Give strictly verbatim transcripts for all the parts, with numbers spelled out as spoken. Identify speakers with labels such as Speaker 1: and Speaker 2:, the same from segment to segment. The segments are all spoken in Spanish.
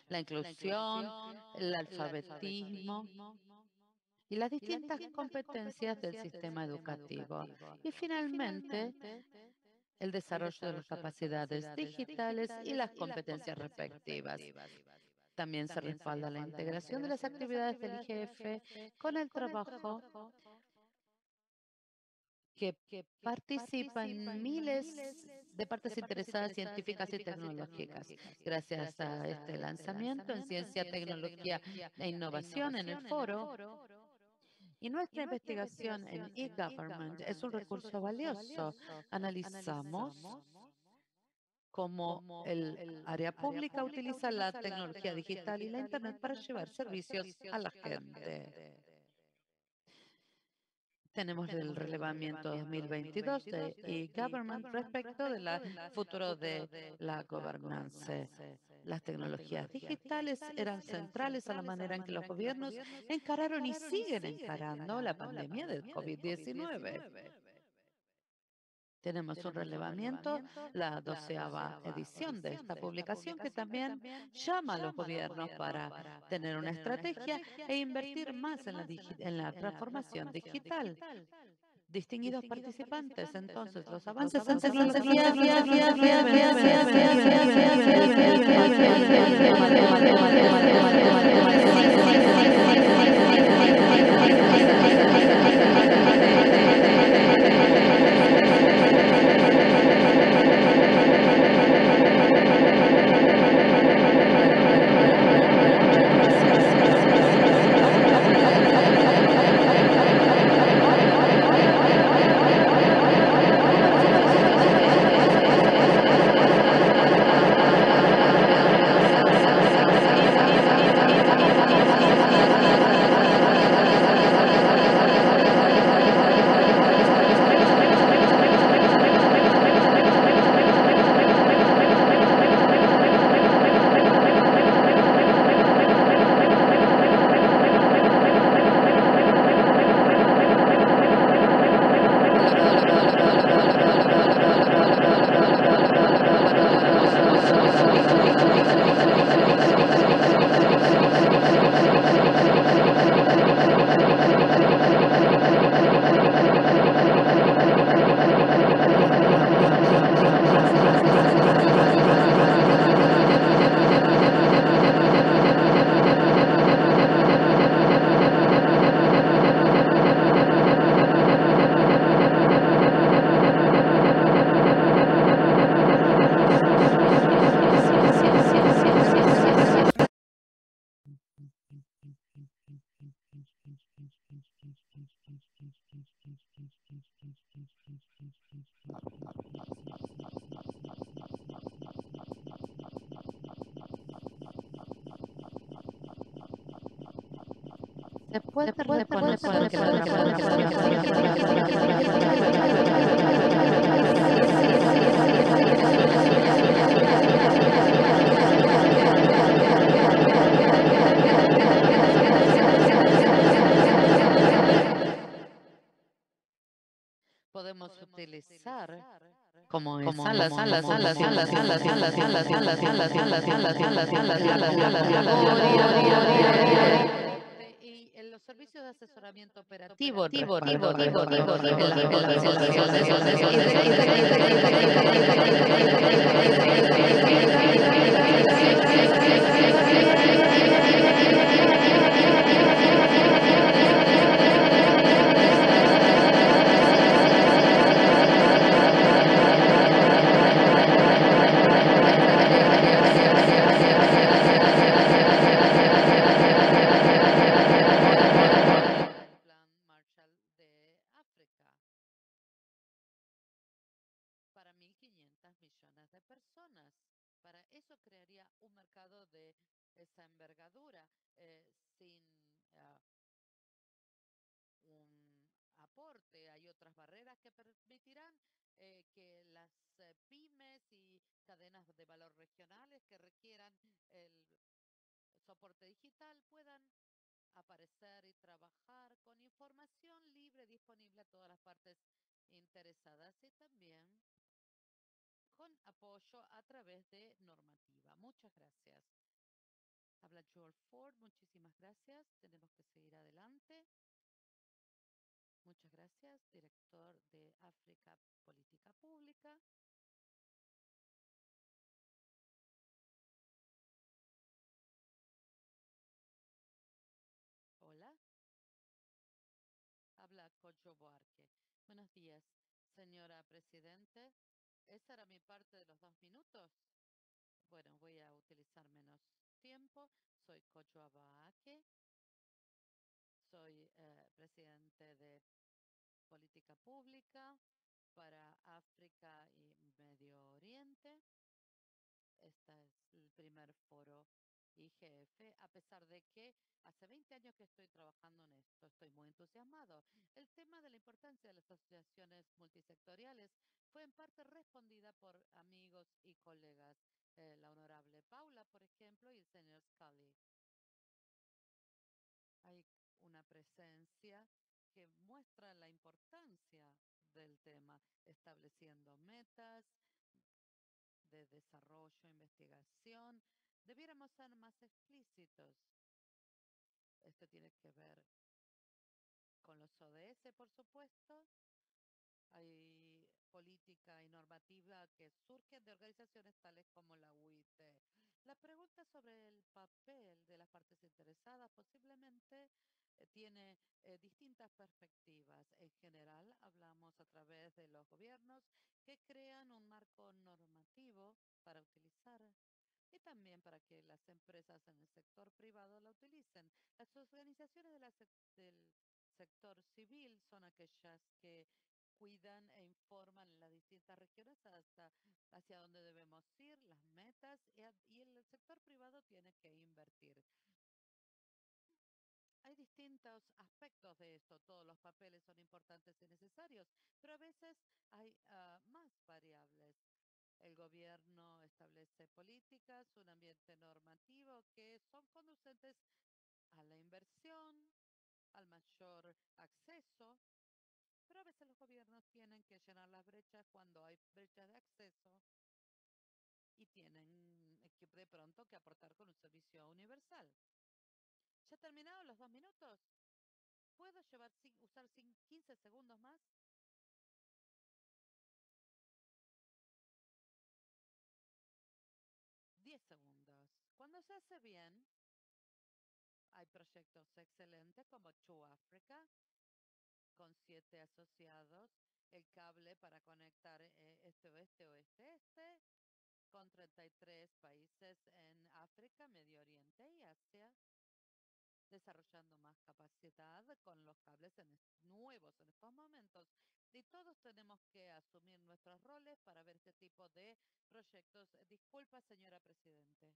Speaker 1: la inclusión, el alfabetismo y las distintas competencias del sistema educativo. Y finalmente, el desarrollo de las capacidades digitales y las competencias respectivas. También se respalda la integración de las actividades del I G F con el trabajo que participa en miles de partes interesadas científicas y tecnológicas. Gracias a este lanzamiento en ciencia, tecnología e innovación en el foro, y nuestra investigación en e-government es un recurso valioso. Analizamos cómo el área pública utiliza la tecnología digital y la Internet para llevar servicios a la gente. Tenemos el relevamiento dos mil veintidós de e-government respecto del futuro de la gobernanza. Las tecnologías digitales eran centrales a la manera en que los gobiernos encararon y siguen encarando la pandemia del COVID diecinueve. Tenemos un relevamiento, la doceava edición de esta publicación, que también llama a los gobiernos para tener una estrategia e invertir más en la, en la transformación digital. Distinguidos participantes, entonces, los avances en tecnología ¿Se puede reconocer que la podemos utilizar como es salas, salas, salas, salas, salas, salas, salas, salas, salas, salas, salas, salas, salas, y en los servicios de asesoramiento operativo, para mil quinientas millones de personas. Para eso crearía un mercado de esa envergadura eh, sin uh, un aporte. Hay otras barreras que permitirán eh, que las eh, pymes y cadenas de valor regionales que requieran el soporte digital puedan aparecer y trabajar con información libre disponible a todas las partes interesadas y también con apoyo a través de normativa. Muchas gracias. George Ford, muchísimas gracias. Tenemos que seguir adelante. Muchas gracias, director de África Política Pública. Hola, habla Kojo Buarque. Buenos días, señora Presidente. ¿Esa era mi parte de los dos minutos? Bueno, voy a utilizar menos tiempo. Soy Kojo Buarque. Soy eh, presidente de Política Pública para África y Medio Oriente. Este es el primer foro I G F, a pesar de que hace veinte años que estoy trabajando en esto, estoy muy entusiasmado. El tema de la importancia de las asociaciones multisectoriales fue en parte respondida por amigos y colegas, eh, la honorable Paula, por ejemplo, y el señor Scully. Hay una presencia que muestra la importancia del tema, estableciendo metas de desarrollo, investigación. Debiéramos ser más explícitos. Esto tiene que ver con los O D S, por supuesto. Hay política y normativa que surgen de organizaciones tales como la U I T. La pregunta sobre el papel de las partes interesadas posiblemente eh, tiene eh, distintas perspectivas. En general, hablamos a través de los gobiernos que crean un marco normativo para utilizar y también para que las empresas en el sector privado la utilicen. Las organizaciones de la sec- del sector civil son aquellas que cuidan e informan en las distintas regiones hasta hacia dónde debemos ir, las metas, y, a- y el sector privado tiene que invertir. Hay distintos aspectos de esto, todos los papeles son importantes y necesarios, pero a veces hay ah, más variables. El gobierno establece políticas, un ambiente normativo que son conducentes a la inversión, al mayor acceso, pero a veces los gobiernos tienen que llenar las brechas cuando hay brechas de acceso y tienen que de pronto que aportar con un servicio universal. ¿Ya terminaron los dos minutos? ¿Puedo llevar, cin- usar cin- quince segundos más? diez segundos. Cuando se hace bien, hay proyectos excelentes como True Africa, con siete asociados, el cable para conectar eh, este-oeste, oeste-este, con treinta y tres países en África, Medio Oriente y Asia, desarrollando más capacidad con los cables en est- nuevos en estos momentos. Y todos tenemos que asumir nuestros roles para ver este tipo de proyectos. Disculpa, señora Presidente.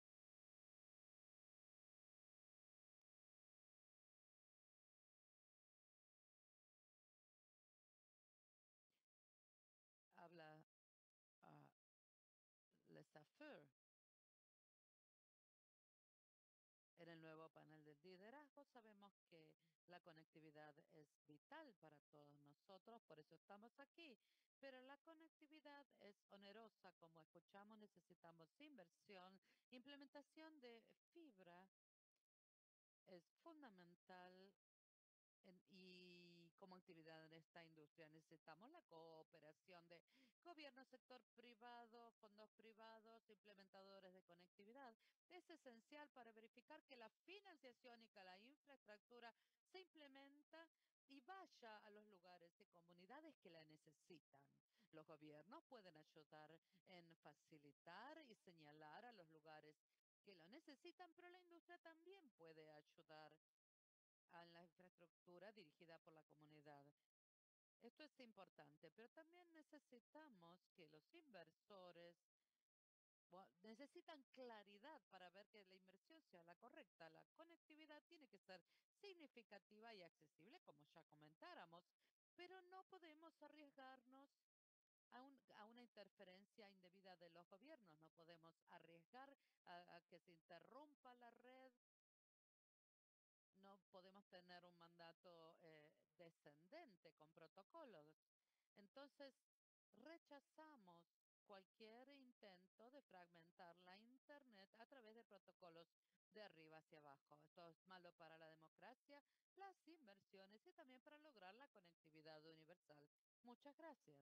Speaker 1: Habla uh, Les Affaires. En el nuevo panel del liderazgo sabemos que la conectividad es vital para todos nosotros, por eso estamos aquí, pero la conectividad es onerosa, como escuchamos, necesitamos inversión, implementación de fibra es fundamental en- y como actividad en esta industria necesitamos la cooperación de gobierno, sector privado, fondos privados, implementadores de conectividad. Es esencial para verificar que la financiación y que la infraestructura se implementa y vaya a los lugares y comunidades que la necesitan. Los gobiernos pueden ayudar en facilitar y señalar a los lugares que lo necesitan, pero la industria también puede ayudar a la infraestructura dirigida por la comunidad. Esto es importante, pero también necesitamos que los inversores bueno, necesitan claridad para ver que la inversión sea la correcta. La conectividad tiene que ser significativa y accesible, como ya comentáramos, pero no podemos arriesgarnos a, un- a una interferencia indebida de los gobiernos. No podemos arriesgar a a que se interrumpa la red, no podemos tener un mandato eh, descendente con protocolos. Entonces, rechazamos cualquier intento de fragmentar la Internet a través de protocolos de arriba hacia abajo. Esto es malo para la democracia, las inversiones y también para lograr la conectividad universal. Muchas gracias.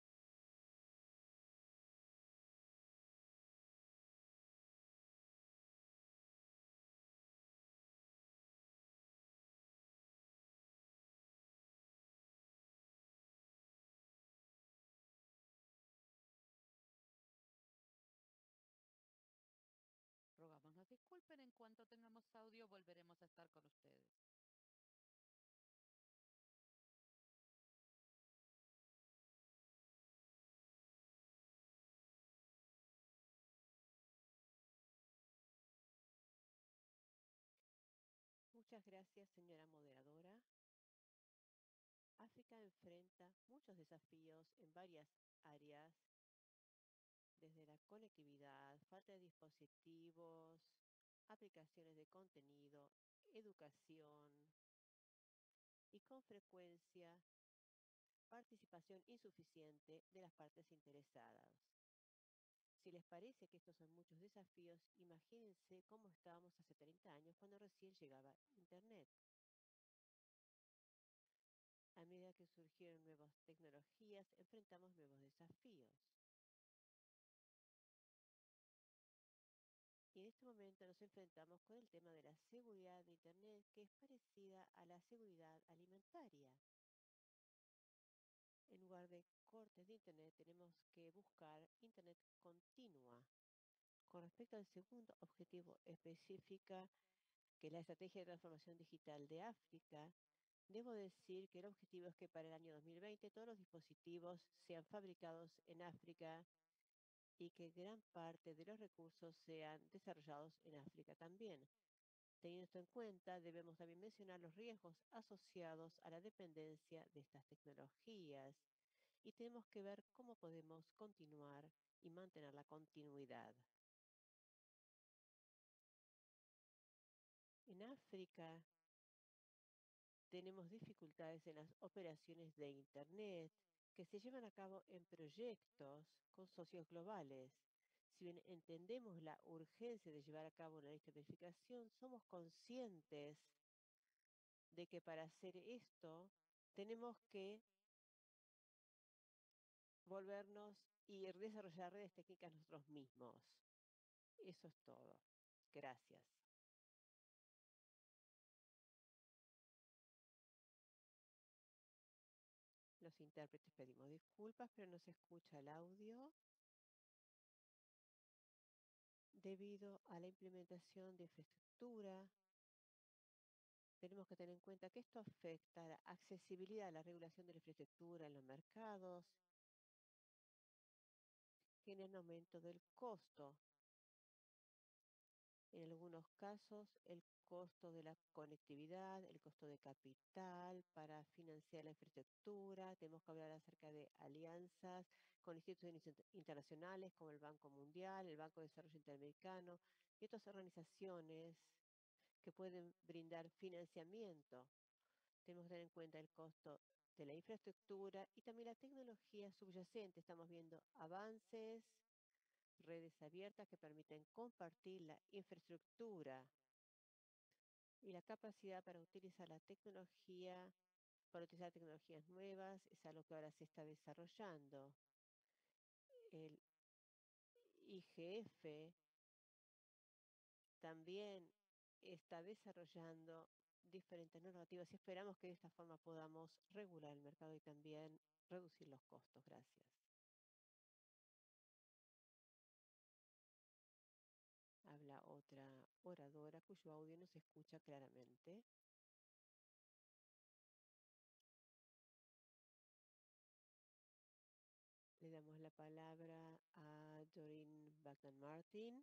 Speaker 1: Rogamos nos disculpen. En cuanto tengamos audio, volveremos a estar con ustedes.
Speaker 2: Muchas gracias, señora moderadora. África enfrenta muchos desafíos en varias áreas, desde la conectividad, falta de dispositivos, aplicaciones de contenido, educación y con frecuencia participación insuficiente de las partes interesadas. Si les parece que estos son muchos desafíos, imagínense cómo estábamos hace treinta años cuando recién llegaba Internet. A medida que surgieron nuevas tecnologías, enfrentamos nuevos desafíos. Y en este momento nos enfrentamos con el tema de la seguridad de Internet, que es parecida a la seguridad alimentaria. En lugar de cortes de Internet, tenemos que buscar Internet continua. Con respecto al segundo objetivo específico, que es la estrategia de transformación digital de África, debo decir que el objetivo es que para el año dos mil veinte todos los dispositivos sean fabricados en África y que gran parte de los recursos sean desarrollados en África también. Teniendo esto en cuenta, debemos también mencionar los riesgos asociados a la dependencia de estas tecnologías y tenemos que ver cómo podemos continuar y mantener la continuidad. En África tenemos dificultades en las operaciones de Internet que se llevan a cabo en proyectos con socios globales. Si bien entendemos la urgencia de llevar a cabo una lista de verificación, somos conscientes de que para hacer esto tenemos que volvernos y desarrollar redes técnicas nosotros mismos. Eso es todo. Gracias. Los intérpretes pedimos disculpas, pero no se escucha el audio debido a la implementación de infraestructura. Tenemos que tener en cuenta que esto afecta a la accesibilidad a la regulación de la infraestructura en los mercados, genera un aumento del costo. En algunos casos, el costo de la conectividad, el costo de capital para financiar la infraestructura. Tenemos que hablar acerca de alianzas con instituciones inter- internacionales como el Banco Mundial, el Banco de Desarrollo Interamericano y otras organizaciones que pueden brindar financiamiento. Tenemos que tener en cuenta el costo de la infraestructura y también la tecnología subyacente. Estamos viendo avances, redes abiertas que permiten compartir la infraestructura y la capacidad para utilizar la tecnología, para utilizar tecnologías nuevas, es algo que ahora se está desarrollando. El I G F también está desarrollando diferentes normativas y esperamos que de esta forma podamos regular el mercado y también reducir los costos. Gracias. Habla otra oradora cuyo audio no se escucha claramente. Le damos la palabra a Doreen Bagdan Martin.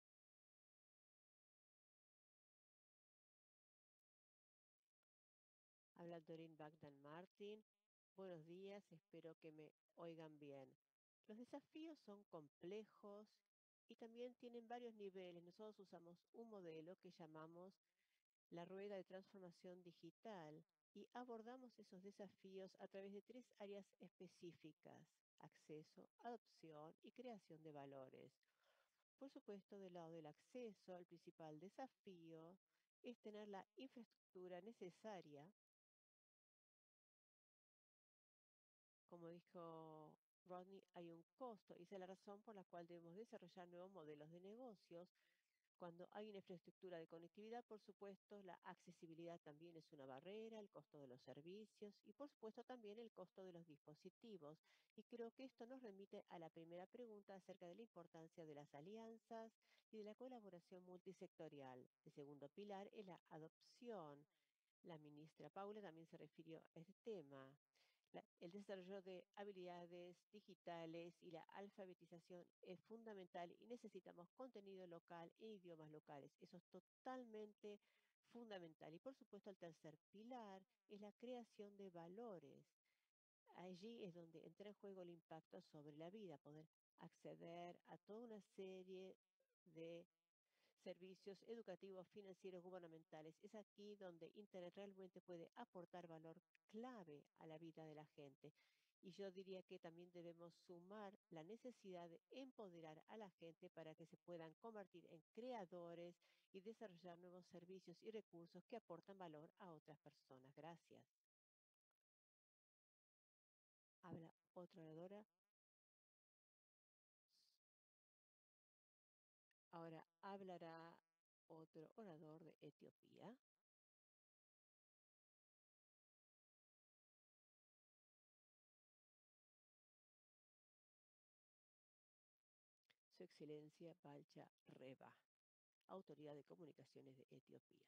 Speaker 2: Habla Doreen Bagdan Martin. Buenos días, espero que me oigan bien. Los desafíos son complejos y también tienen varios niveles. Nosotros usamos un modelo que llamamos la rueda de transformación digital y abordamos esos desafíos a través de tres áreas específicas. acceso, adopción y creación de valores. Por supuesto, del lado del acceso, el principal desafío es tener la infraestructura necesaria. Como dijo Rodney, hay un costo y esa es la razón por la cual debemos desarrollar nuevos modelos de negocios. Cuando hay una infraestructura de conectividad, por supuesto, la accesibilidad también es una barrera, el costo de los servicios y, por supuesto, también el costo de los dispositivos. Y creo que esto nos remite a la primera pregunta acerca de la importancia de las alianzas y de la colaboración multisectorial. El segundo pilar es la adopción. La ministra Paula también se refirió a este tema. La- el desarrollo de habilidades digitales y la alfabetización es fundamental y necesitamos contenido local en idiomas locales. Eso es totalmente fundamental. Y por supuesto, el tercer pilar es la creación de valores. Allí es donde entra en juego el impacto sobre la vida, poder acceder a toda una serie de servicios educativos, financieros, gubernamentales. Es aquí donde Internet realmente puede aportar valor clave a la vida de la gente. Y yo diría que también debemos sumar la necesidad de empoderar a la gente para que se puedan convertir en creadores y desarrollar nuevos servicios y recursos que aportan valor a otras personas. Gracias. Habla otra oradora. Ahora hablará otro orador de Etiopía. Su Excelencia Balcha Reba, Autoridad de Comunicaciones de Etiopía.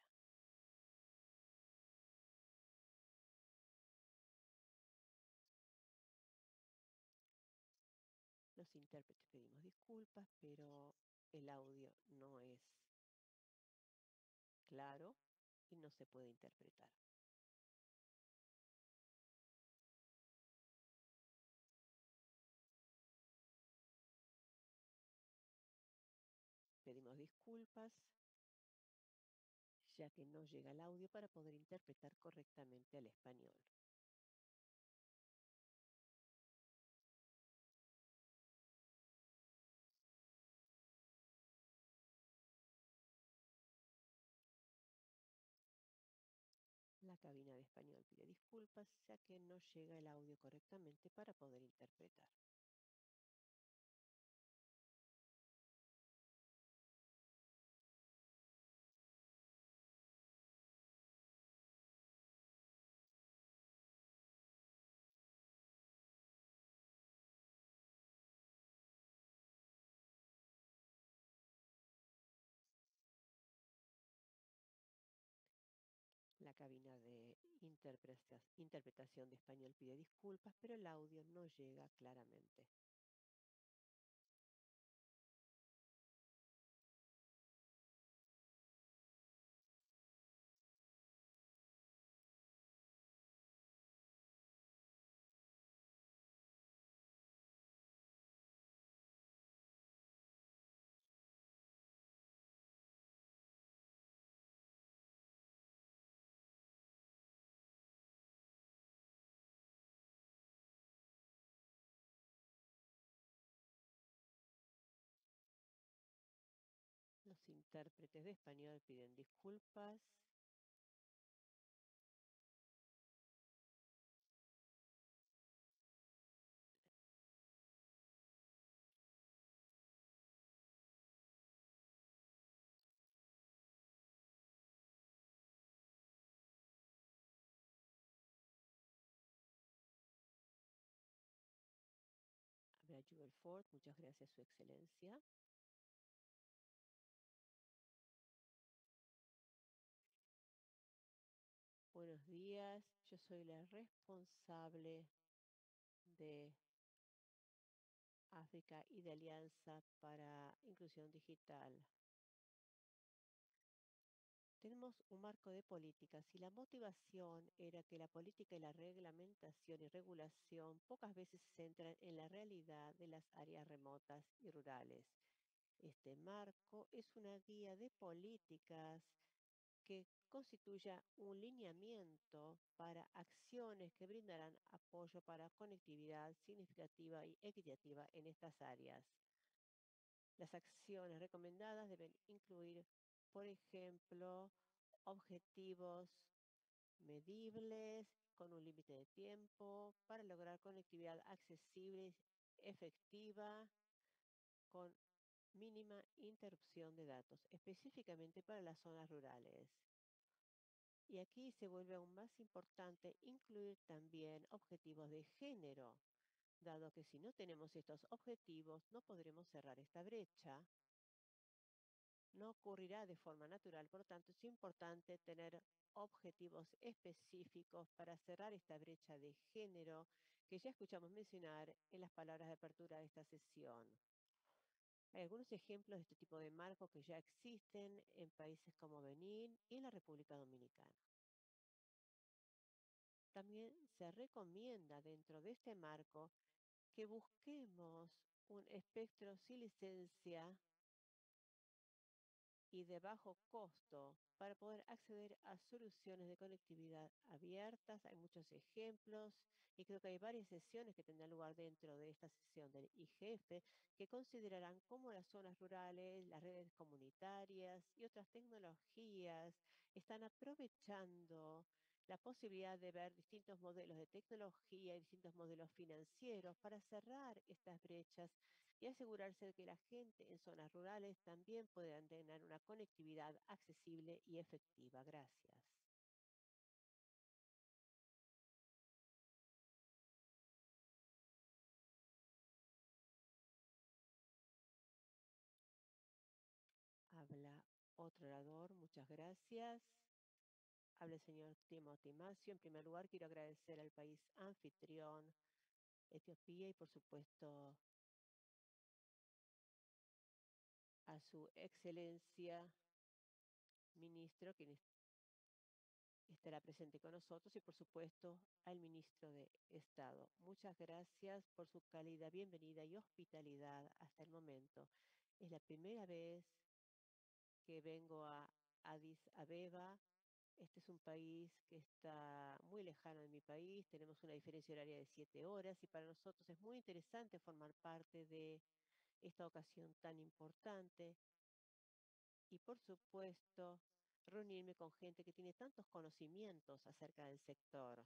Speaker 2: Los intérpretes pedimos disculpas, pero el audio no es claro y no se puede interpretar. Pedimos disculpas, ya que no llega el audio para poder interpretar correctamente al español. La cabina de español pide disculpas, ya que no llega el audio correctamente para poder interpretar. La cabina de interpreta- interpretación de español pide disculpas, pero el audio no llega claramente. Los intérpretes de español piden disculpas. Habla Jubel Ford, muchas gracias, Su Excelencia. Buenos días, yo soy la responsable de África y de Alianza para Inclusión Digital. Tenemos un marco de políticas y la motivación era que la política y la reglamentación y regulación pocas veces se centran en la realidad de las áreas remotas y rurales. Este marco es una guía de políticas que constituya un lineamiento para acciones que brindarán apoyo para conectividad significativa y equitativa en estas áreas. Las acciones recomendadas deben incluir, por ejemplo, objetivos medibles con un límite de tiempo para lograr conectividad accesible, efectiva, con mínima interrupción de datos, específicamente para las zonas rurales. Y aquí se vuelve aún más importante incluir también objetivos de género, dado que si no tenemos estos objetivos no podremos cerrar esta brecha. No ocurrirá de forma natural, por lo tanto es importante tener objetivos específicos para cerrar esta brecha de género que ya escuchamos mencionar en las palabras de apertura de esta sesión. Hay algunos ejemplos de este tipo de marcos que ya existen en países como Benín y en la República Dominicana. También se recomienda dentro de este marco que busquemos un espectro sin licencia y de bajo costo para poder acceder a soluciones de conectividad abiertas. Hay muchos ejemplos y creo que hay varias sesiones que tendrán lugar dentro de esta sesión del I G F que considerarán cómo las zonas rurales, las redes comunitarias y otras tecnologías están aprovechando la posibilidad de ver distintos modelos de tecnología y distintos modelos financieros para cerrar estas brechas y asegurarse de que la gente en zonas rurales también puedan tener una conectividad accesible y efectiva. Gracias. Habla otro orador. Muchas gracias. Habla el señor Timothy Macio. En primer lugar, quiero agradecer al país anfitrión, Etiopía, y por supuesto a su excelencia ministro, quien estará presente con nosotros, y por supuesto al ministro de Estado. Muchas gracias por su cálida bienvenida y hospitalidad hasta el momento. Es la primera vez que vengo a Addis Abeba. Este es un país que está muy lejano de mi país, tenemos una diferencia horaria de siete horas y para nosotros es muy interesante formar parte de esta ocasión tan importante y por supuesto reunirme con gente que tiene tantos conocimientos acerca del sector.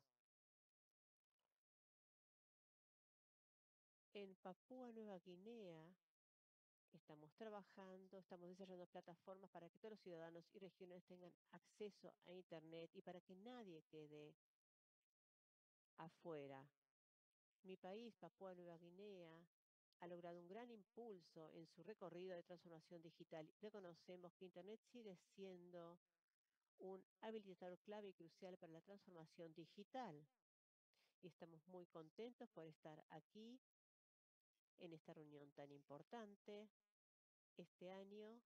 Speaker 2: En Papúa Nueva Guinea estamos trabajando, estamos desarrollando plataformas para que todos los ciudadanos y regiones tengan acceso a Internet y para que nadie quede afuera. Mi país, Papúa Nueva Guinea, ha logrado un gran impulso en su recorrido de transformación digital. Reconocemos que Internet sigue siendo un habilitador clave y crucial para la transformación digital. Y estamos muy contentos por estar aquí en esta reunión tan importante. Este año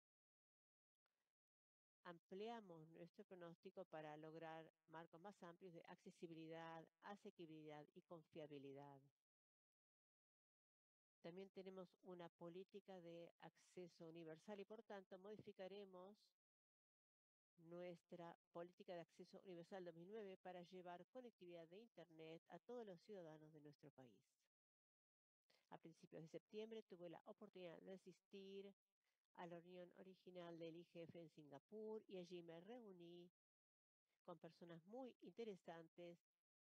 Speaker 2: ampliamos nuestro pronóstico para lograr marcos más amplios de accesibilidad, asequibilidad y confiabilidad. También tenemos una política de acceso universal y por tanto modificaremos nuestra política de acceso universal dos mil nueve para llevar conectividad de Internet a todos los ciudadanos de nuestro país. A principios de septiembre tuve la oportunidad de asistir a la reunión original del I G F en Singapur y allí me reuní con personas muy interesantes.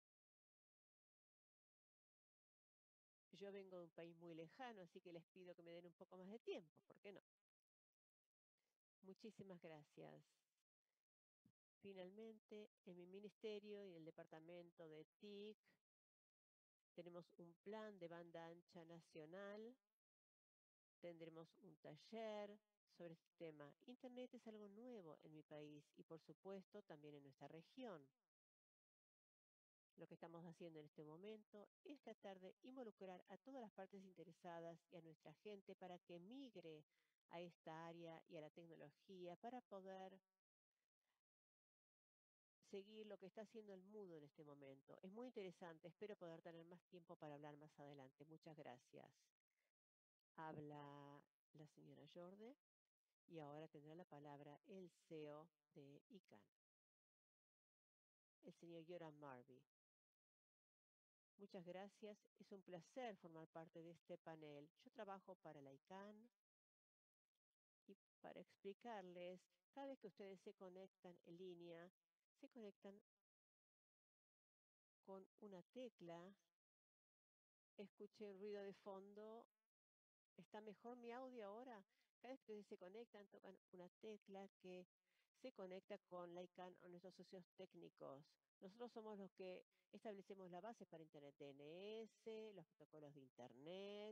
Speaker 2: Yo vengo de un país muy lejano, así que les pido que me den un poco más de tiempo, ¿por qué no? Muchísimas gracias. Finalmente, en mi ministerio y en el departamento de T I C tenemos un plan de banda ancha nacional. Tendremos un taller sobre este tema. Internet es algo nuevo en mi país y por supuesto también en nuestra región. Lo que estamos haciendo en este momento es tratar de involucrar a todas las partes interesadas y a nuestra gente para que migre a esta área y a la tecnología para poder seguir lo que está haciendo el mundo en este momento. Es muy interesante, espero poder tener más tiempo para hablar más adelante. Muchas gracias. Habla la señora Jorde. Y ahora tendrá la palabra el C E O de I C A N, el señor Yoram Marby. Muchas gracias. Es un placer formar parte de este panel. Yo trabajo para la I C A N y para explicarles, cada vez que ustedes se conectan en línea, se conectan con una tecla. Escuché un ruido de fondo. ¿Está mejor mi audio ahora? Cada vez que ustedes se conectan, tocan una tecla que se conecta con la I C A N o nuestros socios técnicos. Nosotros somos los que establecemos la base para Internet D N S, los protocolos de Internet.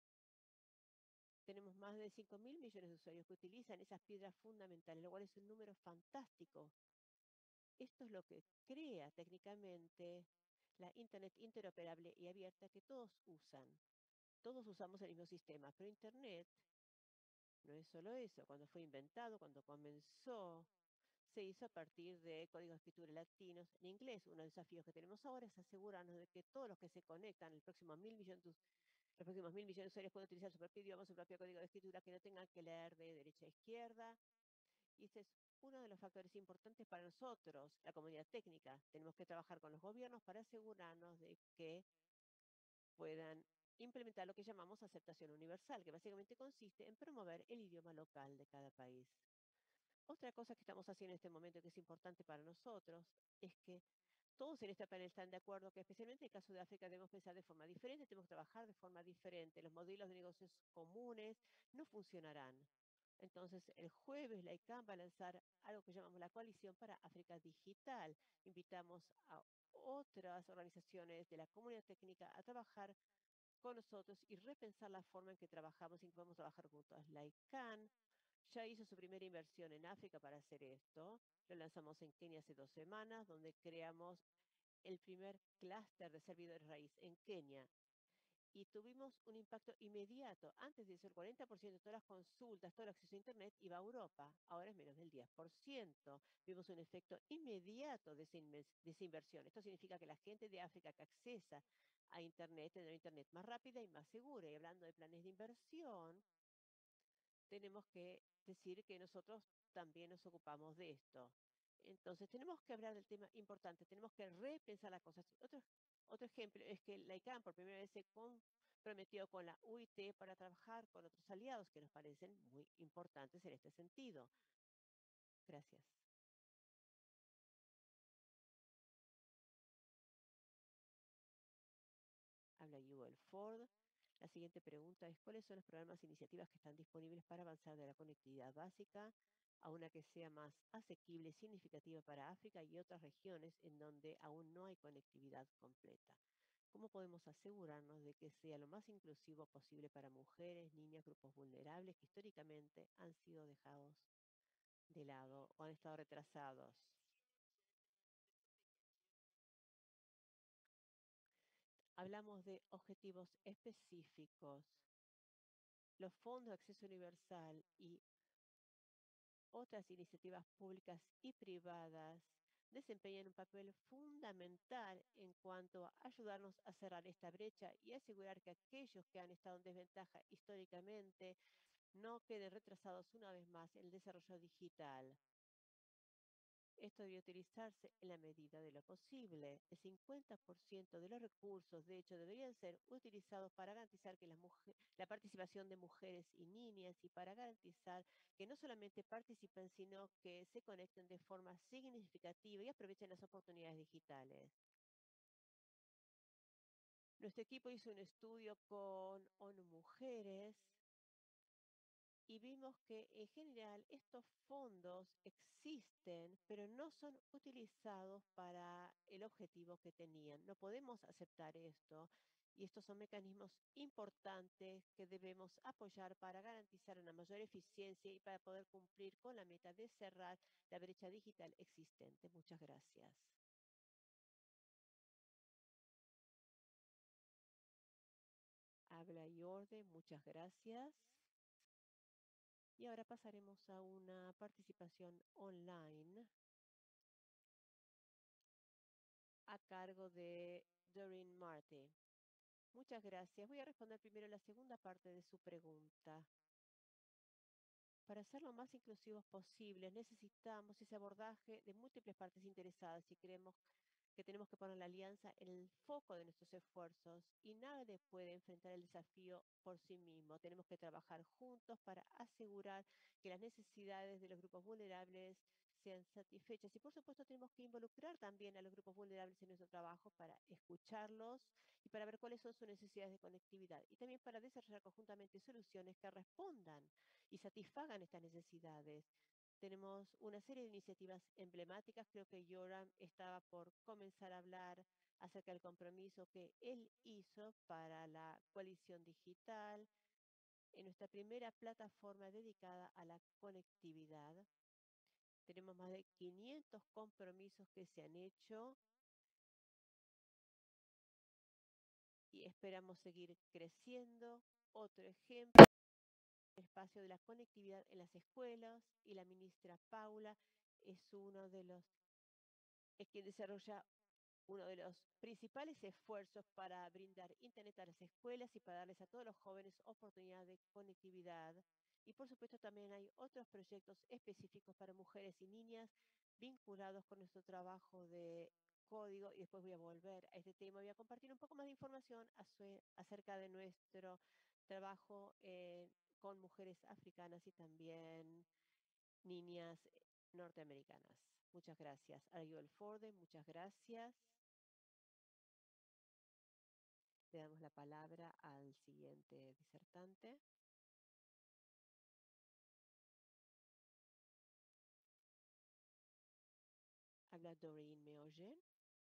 Speaker 2: Tenemos más de cinco mil millones de usuarios que utilizan esas piedras fundamentales, lo cual es un número fantástico. Esto es lo que crea técnicamente la Internet interoperable y abierta que todos usan. Todos usamos el mismo sistema, pero Internet no es solo eso. Cuando fue inventado, cuando comenzó, se hizo a partir de códigos de escritura latinos en inglés. Uno de los desafíos que tenemos ahora es asegurarnos de que todos los que se conectan, el próximo mil millones de, los próximos mil millones de usuarios puedan utilizar su propio idioma, su propio código de escritura, que no tengan que leer de derecha a izquierda. Y ese es uno de los factores importantes para nosotros, la comunidad técnica. Tenemos que trabajar con los gobiernos para asegurarnos de que puedan implementar lo que llamamos aceptación universal, que básicamente consiste en promover el idioma local de cada país. Otra cosa que estamos haciendo en este momento que es importante para nosotros es que todos en este panel están de acuerdo que especialmente en el caso de África debemos pensar de forma diferente, tenemos que trabajar de forma diferente. Los modelos de negocios comunes no funcionarán. Entonces, el jueves la I C A N va a lanzar algo que llamamos la Coalición para África Digital. Invitamos a otras organizaciones de la comunidad técnica a trabajar con nosotros y repensar la forma en que trabajamos y en que podemos trabajar juntos. La I C A N ya hizo su primera inversión en África para hacer esto. Lo lanzamos en Kenia hace dos semanas, donde creamos el primer clúster de servidores raíz en Kenia. Y tuvimos un impacto inmediato. Antes de eso, el cuarenta por ciento de todas las consultas, todo el acceso a Internet iba a Europa. Ahora es menos del diez por ciento. Vimos un efecto inmediato de esa, de esa inversión. Esto significa que la gente de África que accesa a Internet tendrá Internet más rápida y más segura. Y hablando de planes de inversión, tenemos que decir que nosotros también nos ocupamos de esto. Entonces, tenemos que hablar del tema importante, tenemos que repensar las cosas. Otro, otro ejemplo es que la I C A N por primera vez se comprometió con la U I T para trabajar con otros aliados que nos parecen muy importantes en este sentido. Gracias. Habla Yuval Ford. La siguiente pregunta es, ¿cuáles son los programas e iniciativas que están disponibles para avanzar de la conectividad básica a una que sea más asequible y significativa para África y otras regiones en donde aún no hay conectividad completa? ¿Cómo podemos asegurarnos de que sea lo más inclusivo posible para mujeres, niñas, grupos vulnerables que históricamente han sido dejados de lado o han estado retrasados? Hablamos de objetivos específicos. Los fondos de acceso universal y otras iniciativas públicas y privadas desempeñan un papel fundamental en cuanto a ayudarnos a cerrar esta brecha y asegurar que aquellos que han estado en desventaja históricamente no queden retrasados una vez más en el desarrollo digital. Esto debe utilizarse en la medida de lo posible. El cincuenta por ciento de los recursos, de hecho, deberían ser utilizados para garantizar que las mujeres, la participación de mujeres y niñas y para garantizar que no solamente participen, sino que se conecten de forma significativa y aprovechen las oportunidades digitales. Nuestro equipo hizo un estudio con ONU Mujeres y vimos que en general estos fondos existen, pero no son utilizados para el objetivo que tenían. No podemos aceptar esto y estos son mecanismos importantes que debemos apoyar para garantizar una mayor eficiencia y para poder cumplir con la meta de cerrar la brecha digital existente. Muchas gracias. Habla y orden, muchas gracias. Y ahora pasaremos a una participación online a cargo de Doreen Marty. Muchas gracias. Voy a responder primero la segunda parte de su pregunta. Para ser lo más inclusivos posibles, necesitamos ese abordaje de múltiples partes interesadas y creemos que tenemos que poner la alianza en el foco de nuestros esfuerzos y nadie puede enfrentar el desafío por sí mismo. Tenemos que trabajar juntos para asegurar que las necesidades de los grupos vulnerables sean satisfechas. Y por supuesto tenemos que involucrar también a los grupos vulnerables en nuestro trabajo para escucharlos y para ver cuáles son sus necesidades de conectividad y también para desarrollar conjuntamente soluciones que respondan y satisfagan estas necesidades. Tenemos una serie de iniciativas emblemáticas. Creo que Yoram estaba por comenzar a hablar acerca del compromiso que él hizo para la coalición digital en nuestra primera plataforma dedicada a la conectividad. Tenemos más de quinientos compromisos que se han hecho y esperamos seguir creciendo. Otro ejemplo, el espacio de la conectividad en las escuelas y la ministra Paula es uno de los, es quien desarrolla uno de los principales esfuerzos para brindar Internet a las escuelas y para darles a todos los jóvenes oportunidad de conectividad. Y por supuesto también hay otros proyectos específicos para mujeres y niñas vinculados con nuestro trabajo de código y después voy a volver a este tema. Voy a compartir un poco más de información acerca de nuestro trabajo eh, con mujeres africanas y también niñas eh, norteamericanas. Muchas gracias. Ariel Forde, muchas gracias. Le damos la palabra al siguiente disertante. Habla Doreen, ¿me oye?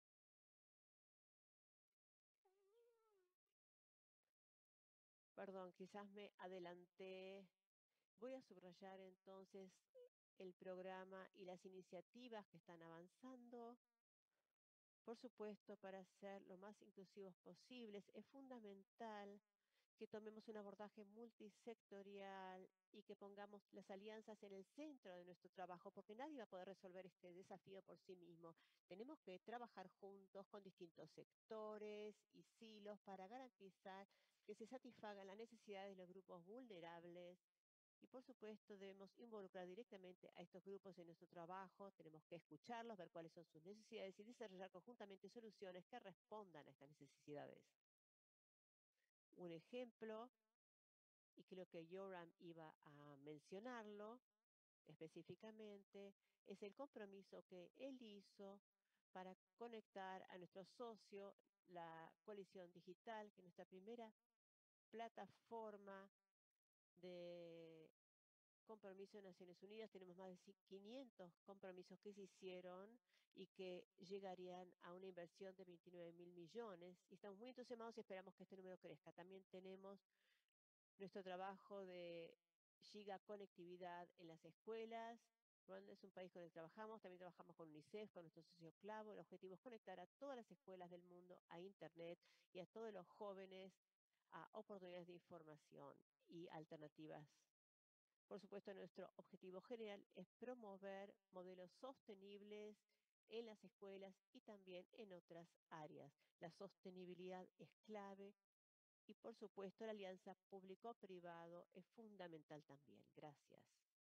Speaker 2: Perdón, quizás me adelanté. Voy a subrayar entonces el programa y las iniciativas que están avanzando. Por supuesto, para ser lo más inclusivos posibles, es fundamental que tomemos un abordaje multisectorial y que pongamos las alianzas en el centro de nuestro trabajo, porque nadie va a poder resolver este desafío por sí mismo. Tenemos que trabajar juntos con distintos sectores y silos para garantizar que se satisfagan las necesidades de los grupos vulnerables. Y por supuesto debemos involucrar directamente a estos grupos en nuestro trabajo, tenemos que escucharlos, ver cuáles son sus necesidades y desarrollar conjuntamente soluciones que respondan a estas necesidades. Un ejemplo, y creo que Yoram iba a mencionarlo específicamente, es el compromiso que él hizo para conectar a nuestro socio, la coalición digital, que es nuestra primera plataforma de compromiso de Naciones Unidas. Tenemos más de quinientos compromisos que se hicieron y que llegarían a una inversión de veintinueve mil millones. Y estamos muy entusiasmados y esperamos que este número crezca. También tenemos nuestro trabajo de giga conectividad en las escuelas. Ruanda es un país con el que trabajamos, también trabajamos con UNICEF, con nuestro socio clavo. El objetivo es conectar a todas las escuelas del mundo a Internet y a todos los jóvenes a oportunidades de información y alternativas. Por supuesto, nuestro objetivo general es promover modelos sostenibles en las escuelas y también en otras áreas. La sostenibilidad es clave y, por supuesto, la alianza público-privado es fundamental también. Gracias.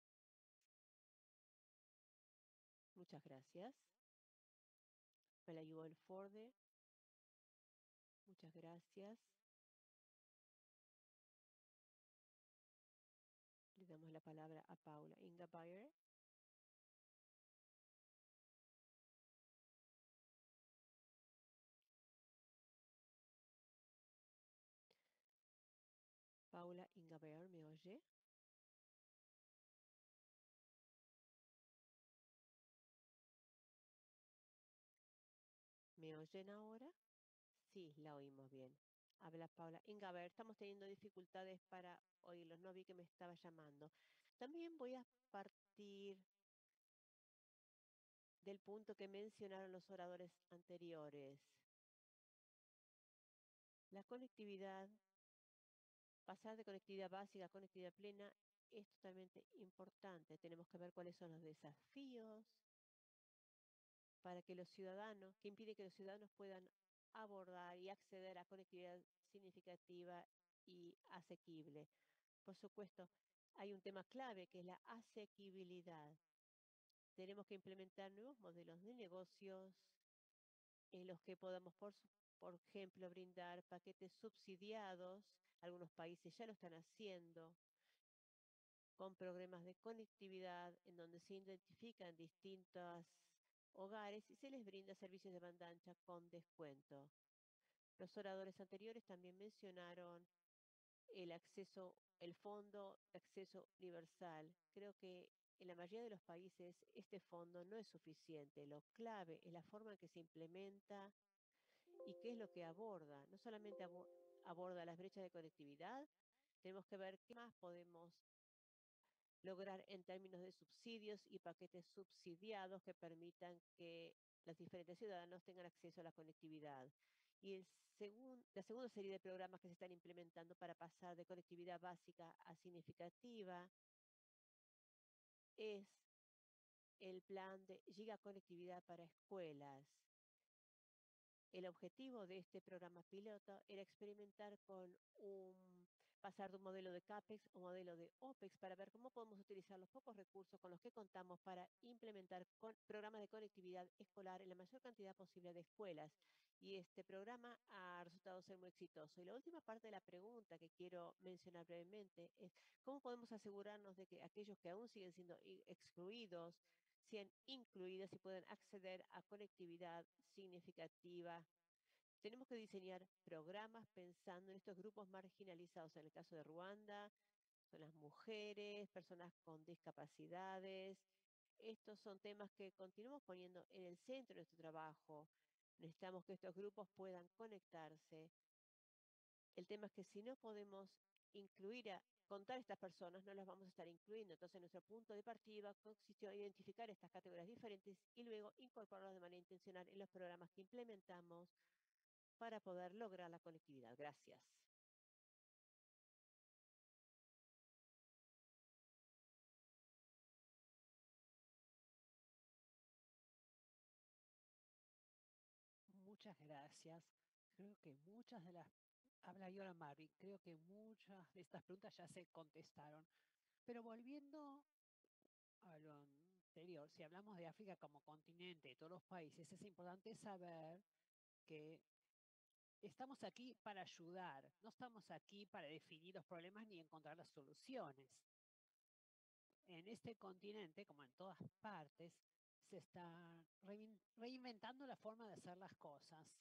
Speaker 2: Muchas gracias. Pelayo Forde. Muchas gracias. Le damos la palabra a Paula Ingabayer. Paula Ingabayer, ¿me oye? ¿Me oyen ahora? Sí, la oímos bien. Habla Paula. Inga, a ver, estamos teniendo dificultades para oírlos. No vi que me estaba llamando. También voy a partir del punto que mencionaron los oradores anteriores. La conectividad, pasar de conectividad básica a conectividad plena, es totalmente importante. Tenemos que ver cuáles son los desafíos para que los ciudadanos, que impide que los ciudadanos puedan abordar y acceder a conectividad significativa y asequible. Por supuesto, hay un tema clave que es la asequibilidad. Tenemos que implementar nuevos modelos de negocios en los que podamos, por, su- por ejemplo, brindar paquetes subsidiados. Algunos países ya lo están haciendo con programas de conectividad en donde se identifican distintos hogares y se les brinda servicios de banda ancha con descuento. Los oradores anteriores también mencionaron el acceso, el fondo de acceso universal. Creo que en la mayoría de los países este fondo no es suficiente. Lo clave es la forma en que se implementa y qué es lo que aborda. No solamente abo- aborda las brechas de conectividad, tenemos que ver qué más podemos lograr en términos de subsidios y paquetes subsidiados que permitan que los diferentes ciudadanos tengan acceso a la conectividad. Y el segun- la segunda serie de programas que se están implementando para pasar de conectividad básica a significativa es el plan de gigaconectividad para escuelas. El objetivo de este programa piloto era experimentar con un pasar de un modelo de CAPEX a un modelo de OPEX para ver cómo podemos utilizar los pocos recursos con los que contamos para implementar con- programas de conectividad escolar en la mayor cantidad posible de escuelas. Y este programa ha resultado ser muy exitoso. Y la última parte de la pregunta que quiero mencionar brevemente es cómo podemos asegurarnos de que aquellos que aún siguen siendo i- excluidos sean incluidas y puedan acceder a conectividad significativa. Tenemos que diseñar programas pensando en estos grupos marginalizados. En el caso de Ruanda, son las mujeres, personas con discapacidades. Estos son temas que continuamos poniendo en el centro de nuestro trabajo. Necesitamos que estos grupos puedan conectarse. El tema es que si no podemos incluir a contar a estas personas, no las vamos a estar incluyendo. Entonces, nuestro punto de partida consistió en identificar estas categorías diferentes y luego incorporarlas de manera intencional en los programas que implementamos para poder lograr la conectividad. Gracias.
Speaker 3: Muchas gracias. Creo que muchas de las, habla Yola Marvin, creo que muchas de estas preguntas ya se contestaron. Pero volviendo a lo anterior, si hablamos de África como continente, de todos los países, es importante saber que estamos aquí para ayudar, no estamos aquí para definir los problemas ni encontrar las soluciones. En este continente, como en todas partes, se está rein- reinventando la forma de hacer las cosas.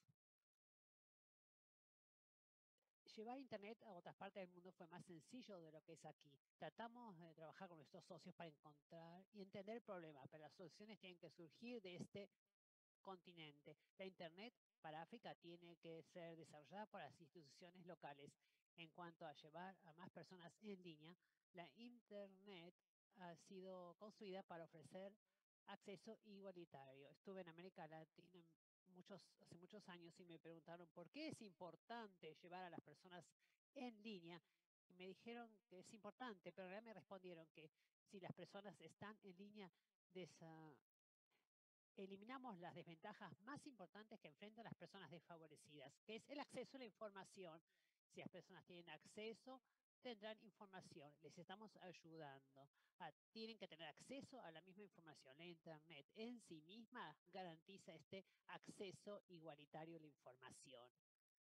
Speaker 3: Llevar Internet a otras partes del mundo fue más sencillo de lo que es aquí. Tratamos de trabajar con nuestros socios para encontrar y entender el problema, pero las soluciones tienen que surgir de este continente. La Internet para África tiene que ser desarrollada por las instituciones locales. En cuanto a llevar a más personas en línea, la Internet ha sido construida para ofrecer acceso igualitario. Estuve en América Latina muchos, hace muchos años y me preguntaron por qué es importante llevar a las personas en línea. Y me dijeron que es importante, pero ya me respondieron que si las personas están en línea, desa- eliminamos las desventajas más importantes que enfrentan las personas desfavorecidas, que es el acceso a la información. Si las personas tienen acceso, tendrán información. Les estamos ayudando. A, tienen que tener acceso a la misma información. La Internet en sí misma garantiza este acceso igualitario a la información.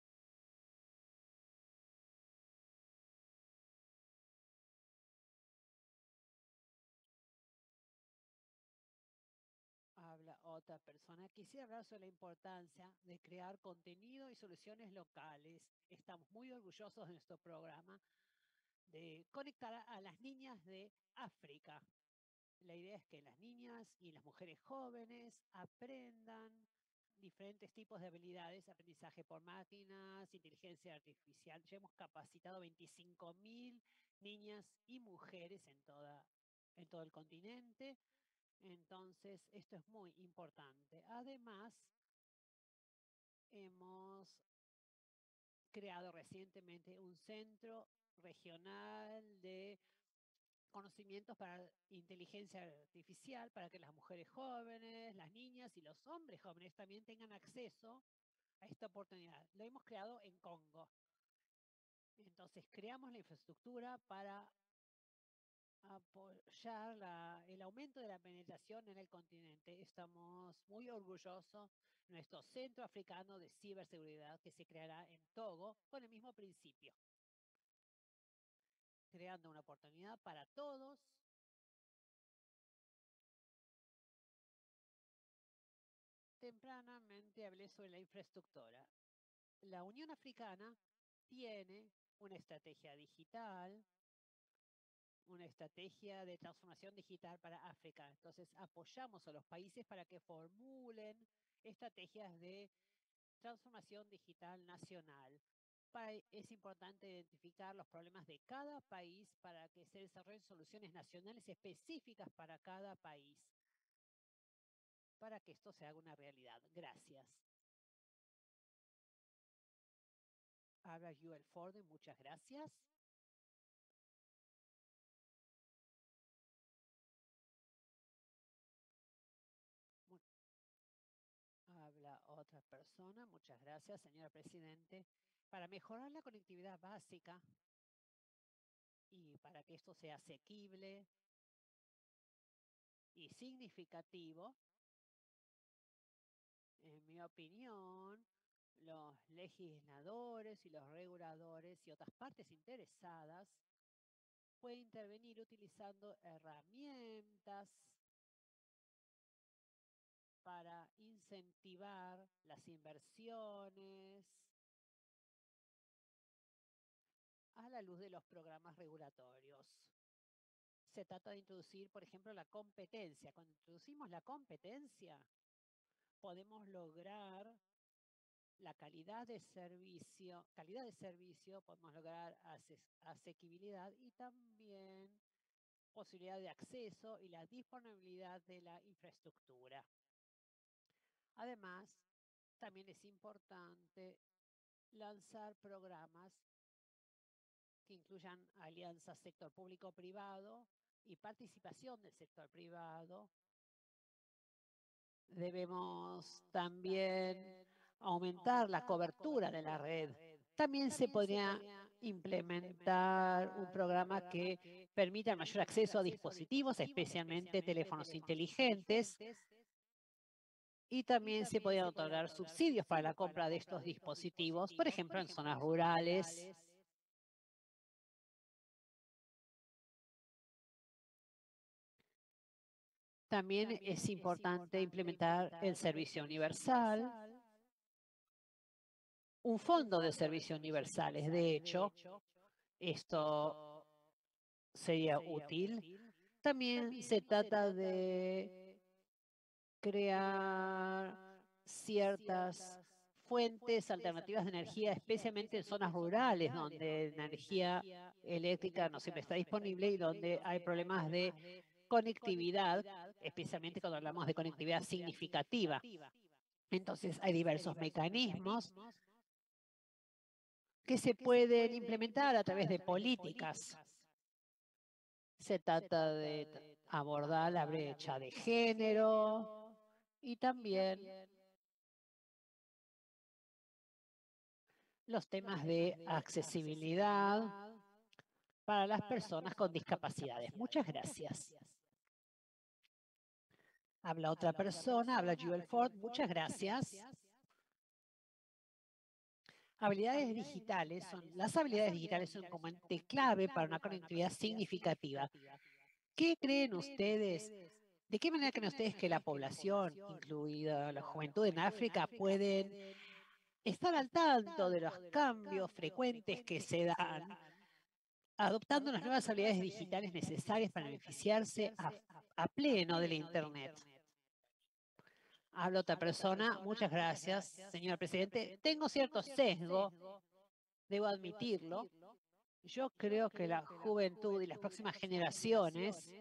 Speaker 3: Habla otra persona. Quisiera hablar sobre la importancia de crear contenido y soluciones locales. Estamos muy orgullosos de nuestro programa de conectar a, a las niñas de África. La idea es que las niñas y las mujeres jóvenes aprendan diferentes tipos de habilidades, aprendizaje por máquinas, inteligencia artificial. Ya hemos capacitado veinticinco mil niñas y mujeres en, toda, en todo el continente. Entonces, esto es muy importante. Además, hemos creado recientemente un centro regional de conocimientos para inteligencia artificial, para que las mujeres jóvenes, las niñas y los hombres jóvenes también tengan acceso a esta oportunidad. Lo hemos creado en Congo. Entonces, creamos la infraestructura para apoyar la, el aumento de la penetración en el continente. Estamos muy orgullosos de nuestro Centro Africano de Ciberseguridad que se creará en Togo con el mismo principio, creando una oportunidad para todos. Tempranamente hablé sobre la infraestructura. La Unión Africana tiene una estrategia digital, una estrategia de transformación digital para África. Entonces, apoyamos a los países para que formulen estrategias de transformación digital nacional. Para, es importante identificar los problemas de cada país para que se desarrollen soluciones nacionales específicas para cada país, para que esto se haga una realidad. Gracias. Habla Joel Ford, muchas gracias. Habla otra persona. Muchas gracias, señora Presidente. Para mejorar la conectividad básica y para que esto sea asequible y significativo, en mi opinión, los legisladores y los reguladores y otras partes interesadas pueden intervenir utilizando herramientas para incentivar las inversiones a la luz de los programas regulatorios. Se trata de introducir, por ejemplo, la competencia. Cuando introducimos la competencia, podemos lograr la calidad de servicio, calidad de servicio, podemos lograr asequibilidad y también posibilidad de acceso y la disponibilidad de la infraestructura. Además, también es importante lanzar programas que incluyan alianzas sector público-privado y participación del sector privado. Debemos también aumentar la cobertura de la red. También se podría implementar un programa que permita el mayor acceso a dispositivos, especialmente teléfonos inteligentes. Y también se podrían otorgar subsidios para la compra de estos dispositivos, por ejemplo, en zonas rurales. También es importante implementar el servicio universal, un fondo de servicios universales. De hecho, esto sería útil. También se trata de crear ciertas fuentes alternativas de energía, especialmente en zonas rurales, donde la energía eléctrica no siempre está disponible y donde hay problemas de conectividad, especialmente cuando hablamos de conectividad significativa. Entonces, hay diversos mecanismos que se pueden implementar a través de políticas. Se trata de abordar la brecha de género y también los temas de accesibilidad para las personas con discapacidades. Muchas gracias. Habla otra persona, habla Joel Ford. Muchas gracias. Habilidades digitales son, las habilidades digitales son un componente clave para una conectividad significativa. ¿Qué creen ustedes? ¿De qué manera creen ustedes que la población, incluida la juventud en África, pueden estar al tanto de los cambios frecuentes que se dan, adoptando las nuevas habilidades digitales necesarias para beneficiarse a, a pleno de la Internet? Habla otra persona. Muchas gracias, señor presidente. Tengo cierto sesgo, debo admitirlo. Yo creo que la juventud y las próximas generaciones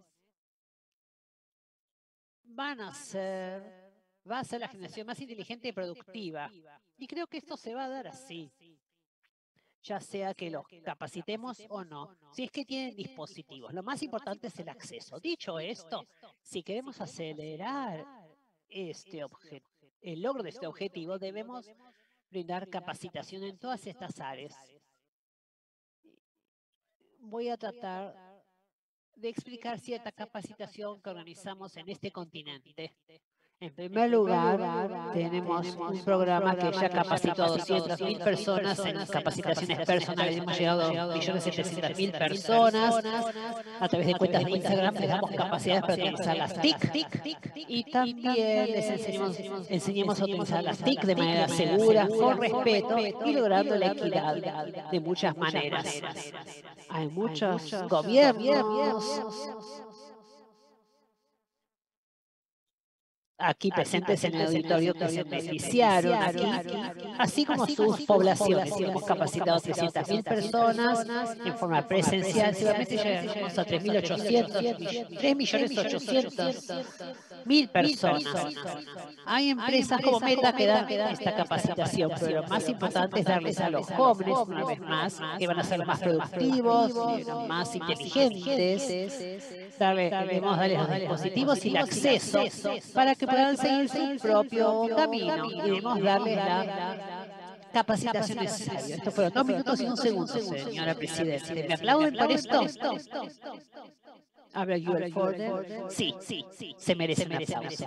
Speaker 3: van a ser, va a ser la generación más inteligente y productiva. Y creo que esto se va a dar así, ya sea que los capacitemos o no, si es que tienen dispositivos. Lo más importante es el acceso. Dicho esto, si queremos acelerar este objeto, el logro de este objetivo, debemos brindar capacitación en todas estas áreas. Voy a tratar de explicar cierta capacitación que organizamos en este continente. En primer lugar, tenemos un programa que ya capacitó a doscientas mil personas en capacitaciones personales. Hemos llegado a un millón setecientas mil personas. A través de cuentas de Instagram les damos capacidades para utilizar las T I C. Y también les enseñamos, enseñamos a utilizar las T I C de manera segura, con respeto y logrando la equidad de muchas maneras. Hay muchos gobiernos aquí presentes en el auditorio que se beneficiaron aquí, así como sus poblaciones. Hemos capacitado a trescientas mil personas en forma presencial. Seguramente llegamos a tres millones ochocientas mil personas. Hay empresas como Meta que dan esta capacitación, pero lo más importante es darles a los jóvenes, una vez más, que van a ser más productivos, más inteligentes. Darle, debemos darles los dispositivos y el acceso para que puedan seguir su propio camino y debemos darles la capacitación necesaria. Esto fueron dos minutos y un segundo, señora Presidenta. ¿Me aplauden por esto? ¿Habla Joel Forden? Sí, sí, sí, se merece un aplauso.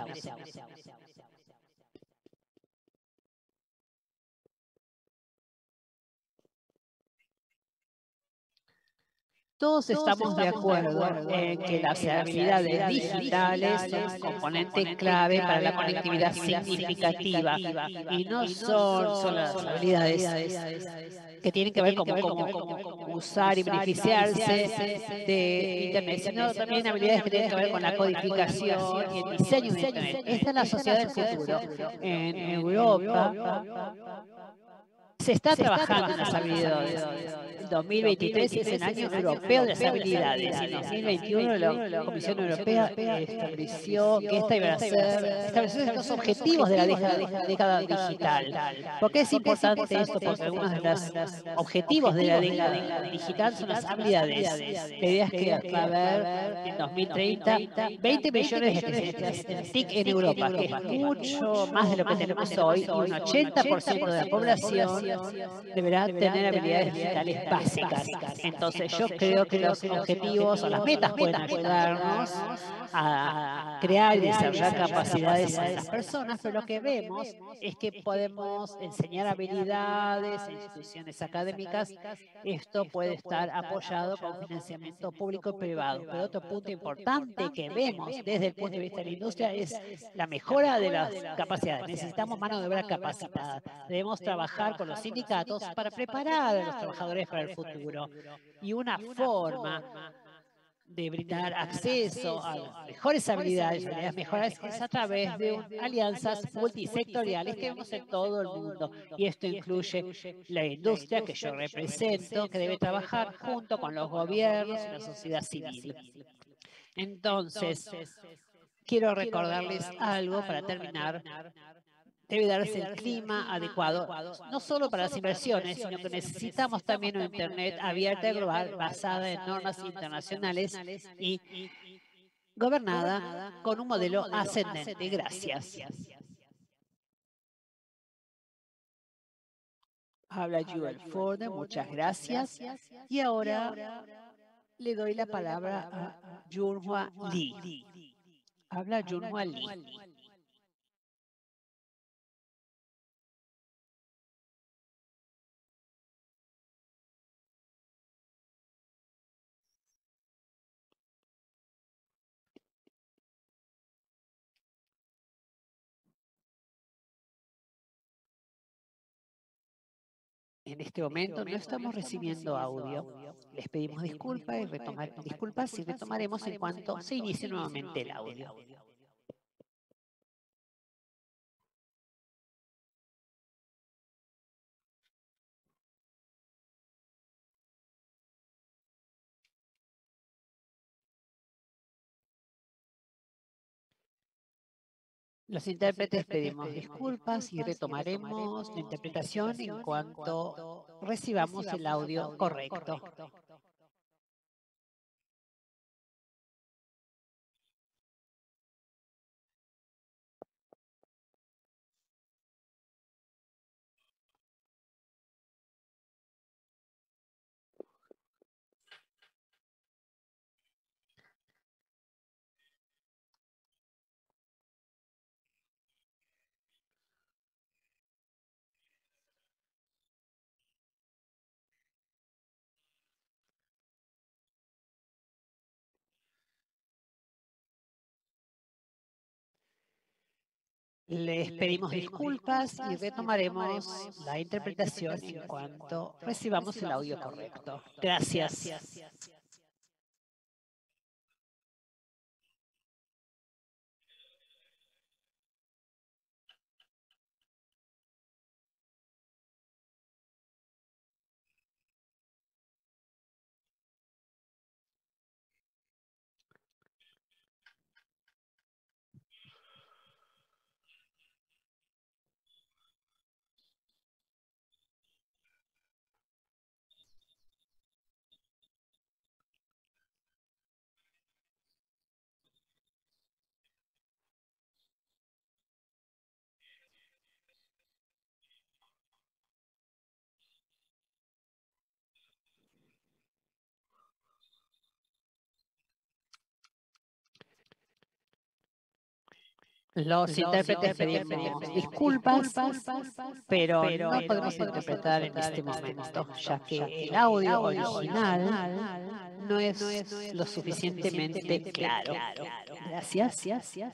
Speaker 3: Todos estamos de acuerdo en que las habilidades digitales son un componente clave para la conectividad significativa y no son solo las habilidades que tienen que ver con cómo usar y beneficiarse de Internet, sino también habilidades que tienen que ver con la codificación y el diseño de Internet. Esta es la sociedad del futuro. En Europa se está trabajando en las habilidades. El dos mil veintitrés es el año europeo de las habilidades. En dos mil veintiuno la Comisión Europea estableció que esta iba a ser, estableció estos objetivos de la década digital. ¿Por qué es importante esto? Porque algunos de los objetivos de la década digital son las habilidades. La idea es que va a haber en dos mil treinta veinte millones de especialistas en T I C en Europa, que es mucho más de lo que tenemos hoy, y un ochenta por ciento de la población deberá tener habilidades digitales básicas. Entonces yo creo que los objetivos o las metas pueden ayudarnos a crear y desarrollar capacidades en las personas, pero lo que vemos es que podemos enseñar habilidades en instituciones académicas. Esto puede estar apoyado con financiamiento público y privado. Pero otro punto importante que vemos desde el punto de vista de la industria es la mejora de las capacidades. Necesitamos mano de obra capacitada. Debemos trabajar con los sindicatos para preparar a los trabajadores para el futuro. Y una forma de brindar acceso a las mejores habilidades, habilidades mejoras, es a través de un, alianzas multisectoriales que vemos en todo el mundo. Y esto incluye la industria que yo represento, que debe trabajar junto con los gobiernos y la sociedad civil. Entonces, quiero recordarles algo para terminar. Debe darse el clima adecuado, no solo para las inversiones, sino que necesitamos también una Internet abierta y global basada en normas internacionales y gobernada con un modelo ascendente. Gracias. Habla Joel Forden, muchas gracias. Y ahora le doy la palabra a Junhua Lee. Habla Junhua Lee. En este momento no estamos recibiendo audio. Les pedimos disculpas y retomar, disculpas y retomaremos en cuanto se inicie nuevamente el audio. Los intérpretes pedimos disculpas y retomaremos la interpretación en cuanto recibamos el audio correcto. Les pedimos disculpas y retomaremos la interpretación en cuanto recibamos el audio correcto. Gracias. Los intérpretes pedimos disculpas, pero no podemos interpretar en este momento, ya que el audio original no es lo suficientemente claro. Gracias.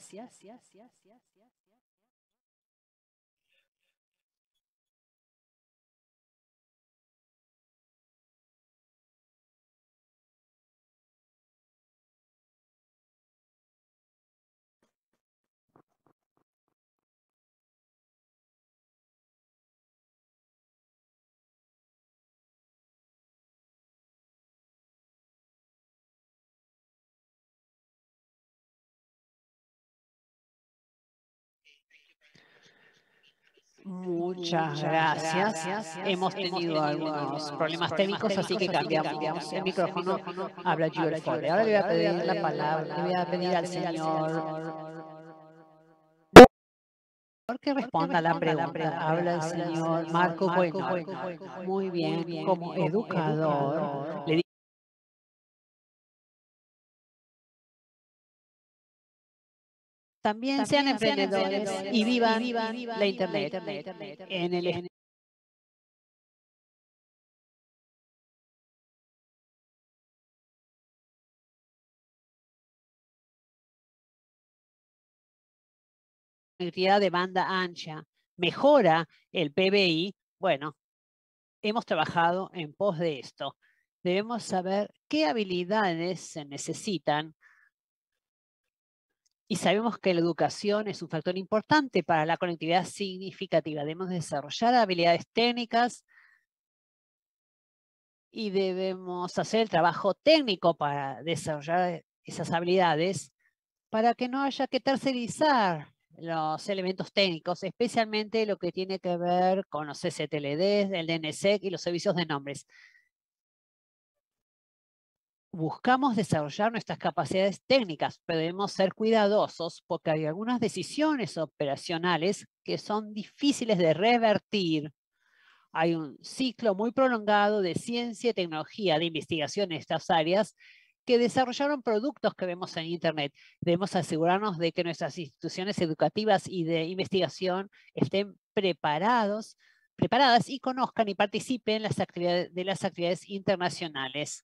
Speaker 3: Muchas gracias. Hemos tenido algunos problemas técnicos, así que cambiamos el micrófono. Habla Jules Foley. Ahora le voy a pedir la palabra, le voy a pedir al señor que responda a la pregunta. Habla el señor Marco Bueno. Muy bien, como educador, le digo. También sean emprendedores y vivan la Internet en el conectividad de banda ancha, mejora el P B I. Bueno, hemos trabajado en pos de esto. Debemos saber qué habilidades se necesitan. Y sabemos que la educación es un factor importante para la conectividad significativa. Debemos desarrollar habilidades técnicas y debemos hacer el trabajo técnico para desarrollar esas habilidades para que no haya que tercerizar los elementos técnicos, especialmente lo que tiene que ver con los C C T L D, el D N S E C y los servicios de nombres. Buscamos desarrollar nuestras capacidades técnicas, pero debemos ser cuidadosos porque hay algunas decisiones operacionales que son difíciles de revertir. Hay un ciclo muy prolongado de ciencia y tecnología, de investigación en estas áreas que desarrollaron productos que vemos en Internet. Debemos asegurarnos de que nuestras instituciones educativas y de investigación estén preparados, preparadas y conozcan y participen en las actividades, de las actividades internacionales.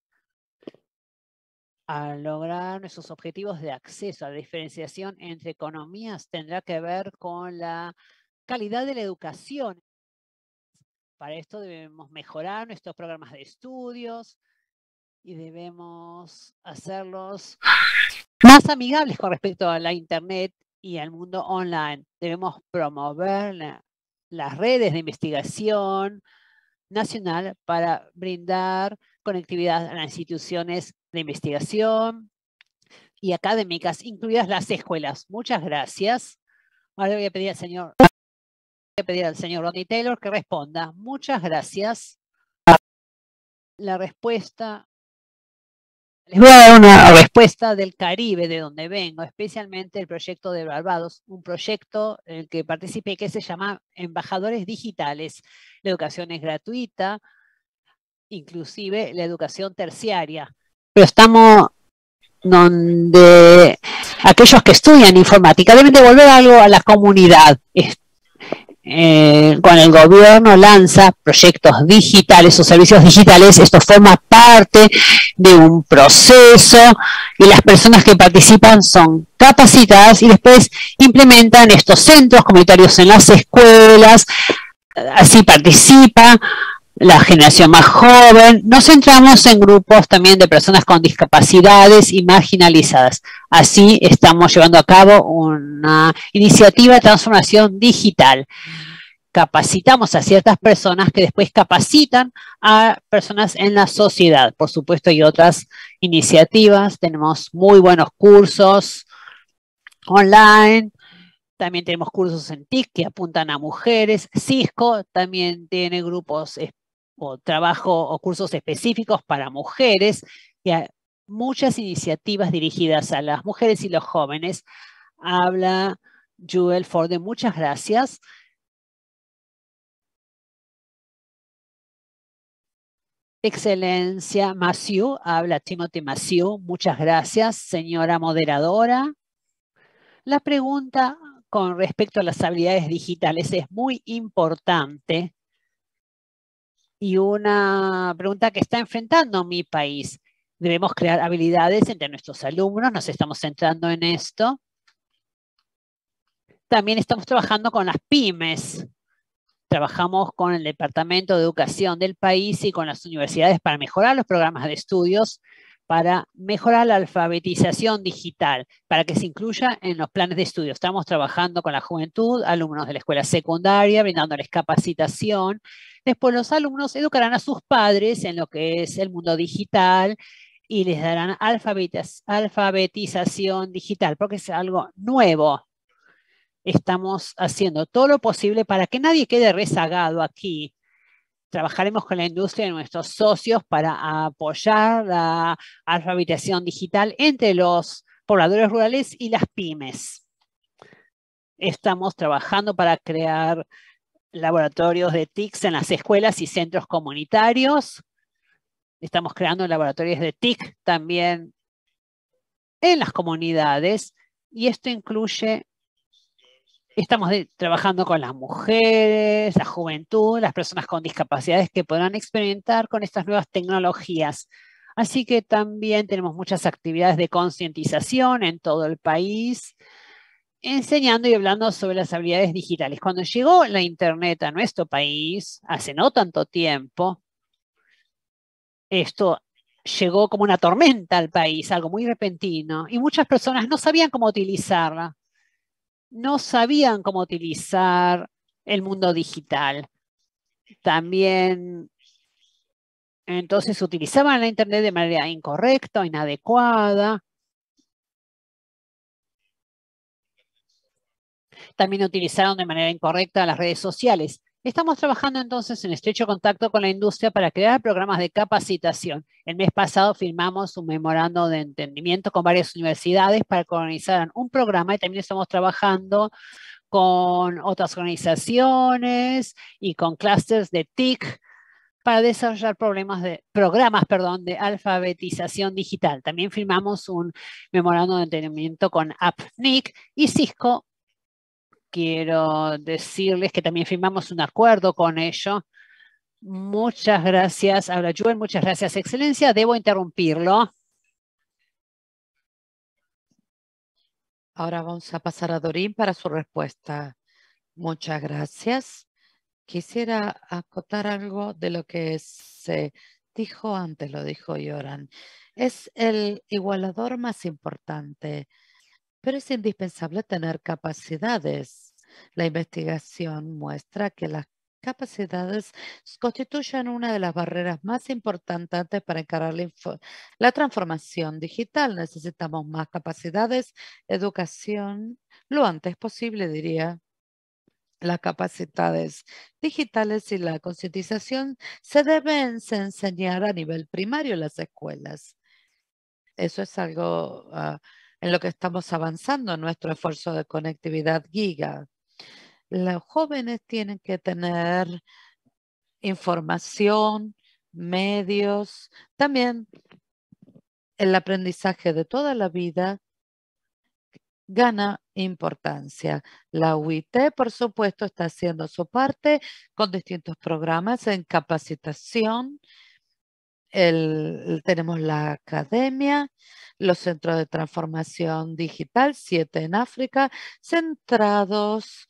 Speaker 3: Al lograr nuestros objetivos de acceso a la diferenciación entre economías tendrá que ver con la calidad de la educación. Para esto debemos mejorar nuestros programas de estudios y debemos hacerlos más amigables con respecto a la Internet y al mundo online. Debemos promover la, las redes de investigación nacional para brindar conectividad a las instituciones de investigación y académicas, incluidas las escuelas. Muchas gracias. Ahora voy a pedir al señor, voy a pedir al señor Rodney Taylor que responda. Muchas gracias. La respuesta, les voy a dar una respuesta del Caribe, de donde vengo, especialmente el proyecto de Barbados, un proyecto en el que participé que se llama Embajadores Digitales. La educación es gratuita, inclusive la educación terciaria. Pero estamos donde aquellos que estudian informática deben devolver algo a la comunidad. eh, cuando el gobierno lanza proyectos digitales o servicios digitales, esto forma parte de un proceso y las personas que participan son capacitadas y después implementan estos centros comunitarios en las escuelas, así participa la generación más joven. Nos centramos en grupos también de personas con discapacidades y marginalizadas. Así estamos llevando a cabo una iniciativa de transformación digital. Capacitamos a ciertas personas que después capacitan a personas en la sociedad. Por supuesto, hay otras iniciativas. Tenemos muy buenos cursos online. También tenemos cursos en T I C que apuntan a mujeres. Cisco también tiene grupos o trabajo o cursos específicos para mujeres. Y hay muchas iniciativas dirigidas a las mujeres y los jóvenes. Habla Joel Forde, muchas gracias. Excelencia Maciú, habla Timothy Maciú, muchas gracias, señora moderadora. La pregunta con respecto a las habilidades digitales es muy importante y una pregunta que está enfrentando mi país. Debemos crear habilidades entre nuestros alumnos, nos estamos centrando en esto. También estamos trabajando con las pymes. Trabajamos con el Departamento de Educación del país y con las universidades para mejorar los programas de estudios, para mejorar la alfabetización digital, para que se incluya en los planes de estudio. Estamos trabajando con la juventud, alumnos de la escuela secundaria, brindándoles capacitación. Después los alumnos educarán a sus padres en lo que es el mundo digital y les darán alfabetiz- alfabetización digital, porque es algo nuevo. Estamos haciendo todo lo posible para que nadie quede rezagado aquí. Trabajaremos con la industria y nuestros socios para apoyar la alfabetización digital entre los pobladores rurales y las pymes. Estamos trabajando para crear laboratorios de T I C en las escuelas y centros comunitarios. Estamos creando laboratorios de T I C también en las comunidades y esto incluye... Estamos de, trabajando con las mujeres, la juventud, las personas con discapacidades que podrán experimentar con estas nuevas tecnologías. Así que también tenemos muchas actividades de concientización en todo el país, enseñando y hablando sobre las habilidades digitales. Cuando llegó la Internet a nuestro país, hace no tanto tiempo, esto llegó como una tormenta al país, algo muy repentino, y muchas personas no sabían cómo utilizarla. No sabían cómo utilizar el mundo digital. También, entonces, utilizaban la Internet de manera incorrecta o inadecuada. También utilizaron de manera incorrecta las redes sociales. Estamos trabajando entonces en estrecho contacto con la industria para crear programas de capacitación. El mes pasado firmamos un memorando de entendimiento con varias universidades para que organizaran un programa y también estamos trabajando con otras organizaciones y con clústeres de T I C para desarrollar problemas de, programas perdón, de alfabetización digital. También firmamos un memorando de entendimiento con AppNIC y Cisco. Quiero decirles que también firmamos un acuerdo con ellos. Muchas gracias. Habla Joel, muchas gracias, Excelencia. Debo interrumpirlo.
Speaker 1: Ahora vamos a pasar a Dorín para su respuesta. Muchas gracias. Quisiera acotar algo de lo que se dijo antes, lo dijo Yoran. Es el igualador más importante, pero es indispensable tener capacidades. La investigación muestra que las capacidades constituyen una de las barreras más importantes para encarar la, la transformación digital. Necesitamos más capacidades, educación, lo antes posible, diría. Las capacidades digitales y la concientización se deben enseñar a nivel primario en las escuelas. Eso es algo uh, en lo que estamos avanzando en nuestro esfuerzo de conectividad Giga. Los jóvenes tienen que tener información, medios, también el aprendizaje de toda la vida gana importancia. La U I T, por supuesto, está haciendo su parte con distintos programas en capacitación. El, tenemos la academia, los centros de transformación digital, siete en África, centrados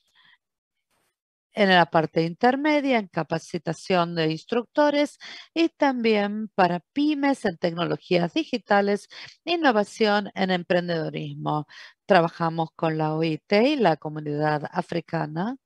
Speaker 1: en la parte intermedia, en capacitación de instructores y también para pymes en tecnologías digitales, innovación en emprendedorismo. Trabajamos con la O I T y la comunidad africana.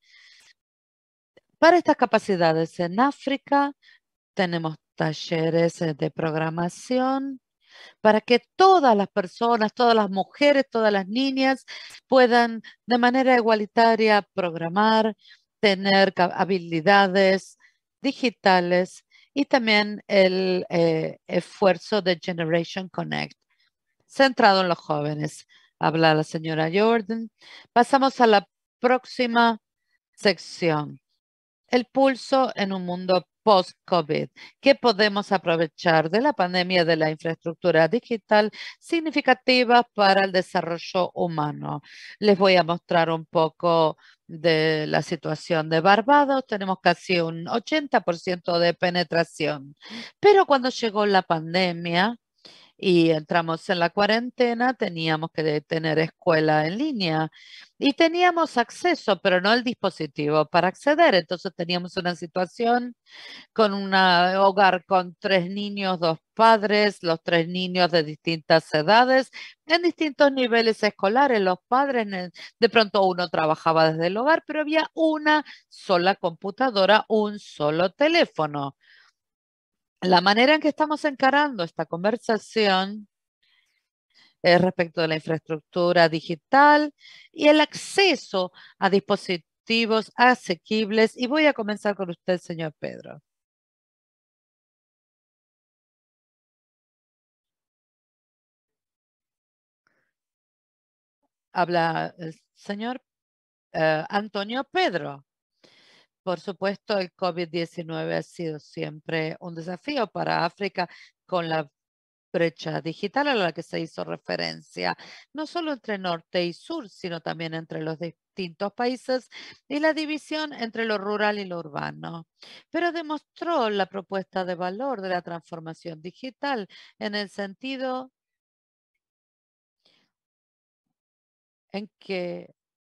Speaker 1: Para estas capacidades en África, tenemos talleres eh, de programación para que todas las personas, todas las mujeres, todas las niñas puedan de manera igualitaria programar, tener habilidades digitales y también el eh, esfuerzo de Generation Connect, centrado en los jóvenes. Habla la señora Jordan. Pasamos a la próxima sección. El pulso en un mundo post-COVID. ¿Qué podemos aprovechar de la pandemia de la infraestructura digital significativa para el desarrollo humano? Les voy a mostrar un poco de la situación de Barbados. Tenemos casi un ochenta por ciento de penetración. Pero cuando llegó la pandemia, y entramos en la cuarentena, teníamos que tener escuela en línea y teníamos acceso, pero no el dispositivo para acceder. Entonces teníamos una situación con un hogar con tres niños, dos padres, los tres niños de distintas edades, en distintos niveles escolares. Los padres, de pronto uno trabajaba desde el hogar, pero había una sola computadora, un solo teléfono. La manera en que estamos encarando esta conversación es respecto de la infraestructura digital y el acceso a dispositivos asequibles. Y voy a comenzar con usted, señor Pedro. Habla el señor uh, Antonio Pedro. Por supuesto, el COVID diecinueve ha sido siempre un desafío para África con la brecha digital a la que se hizo referencia, no solo entre norte y sur, sino también entre los distintos países y la división entre lo rural y lo urbano. Pero demostró la propuesta de valor de la transformación digital en el sentido en que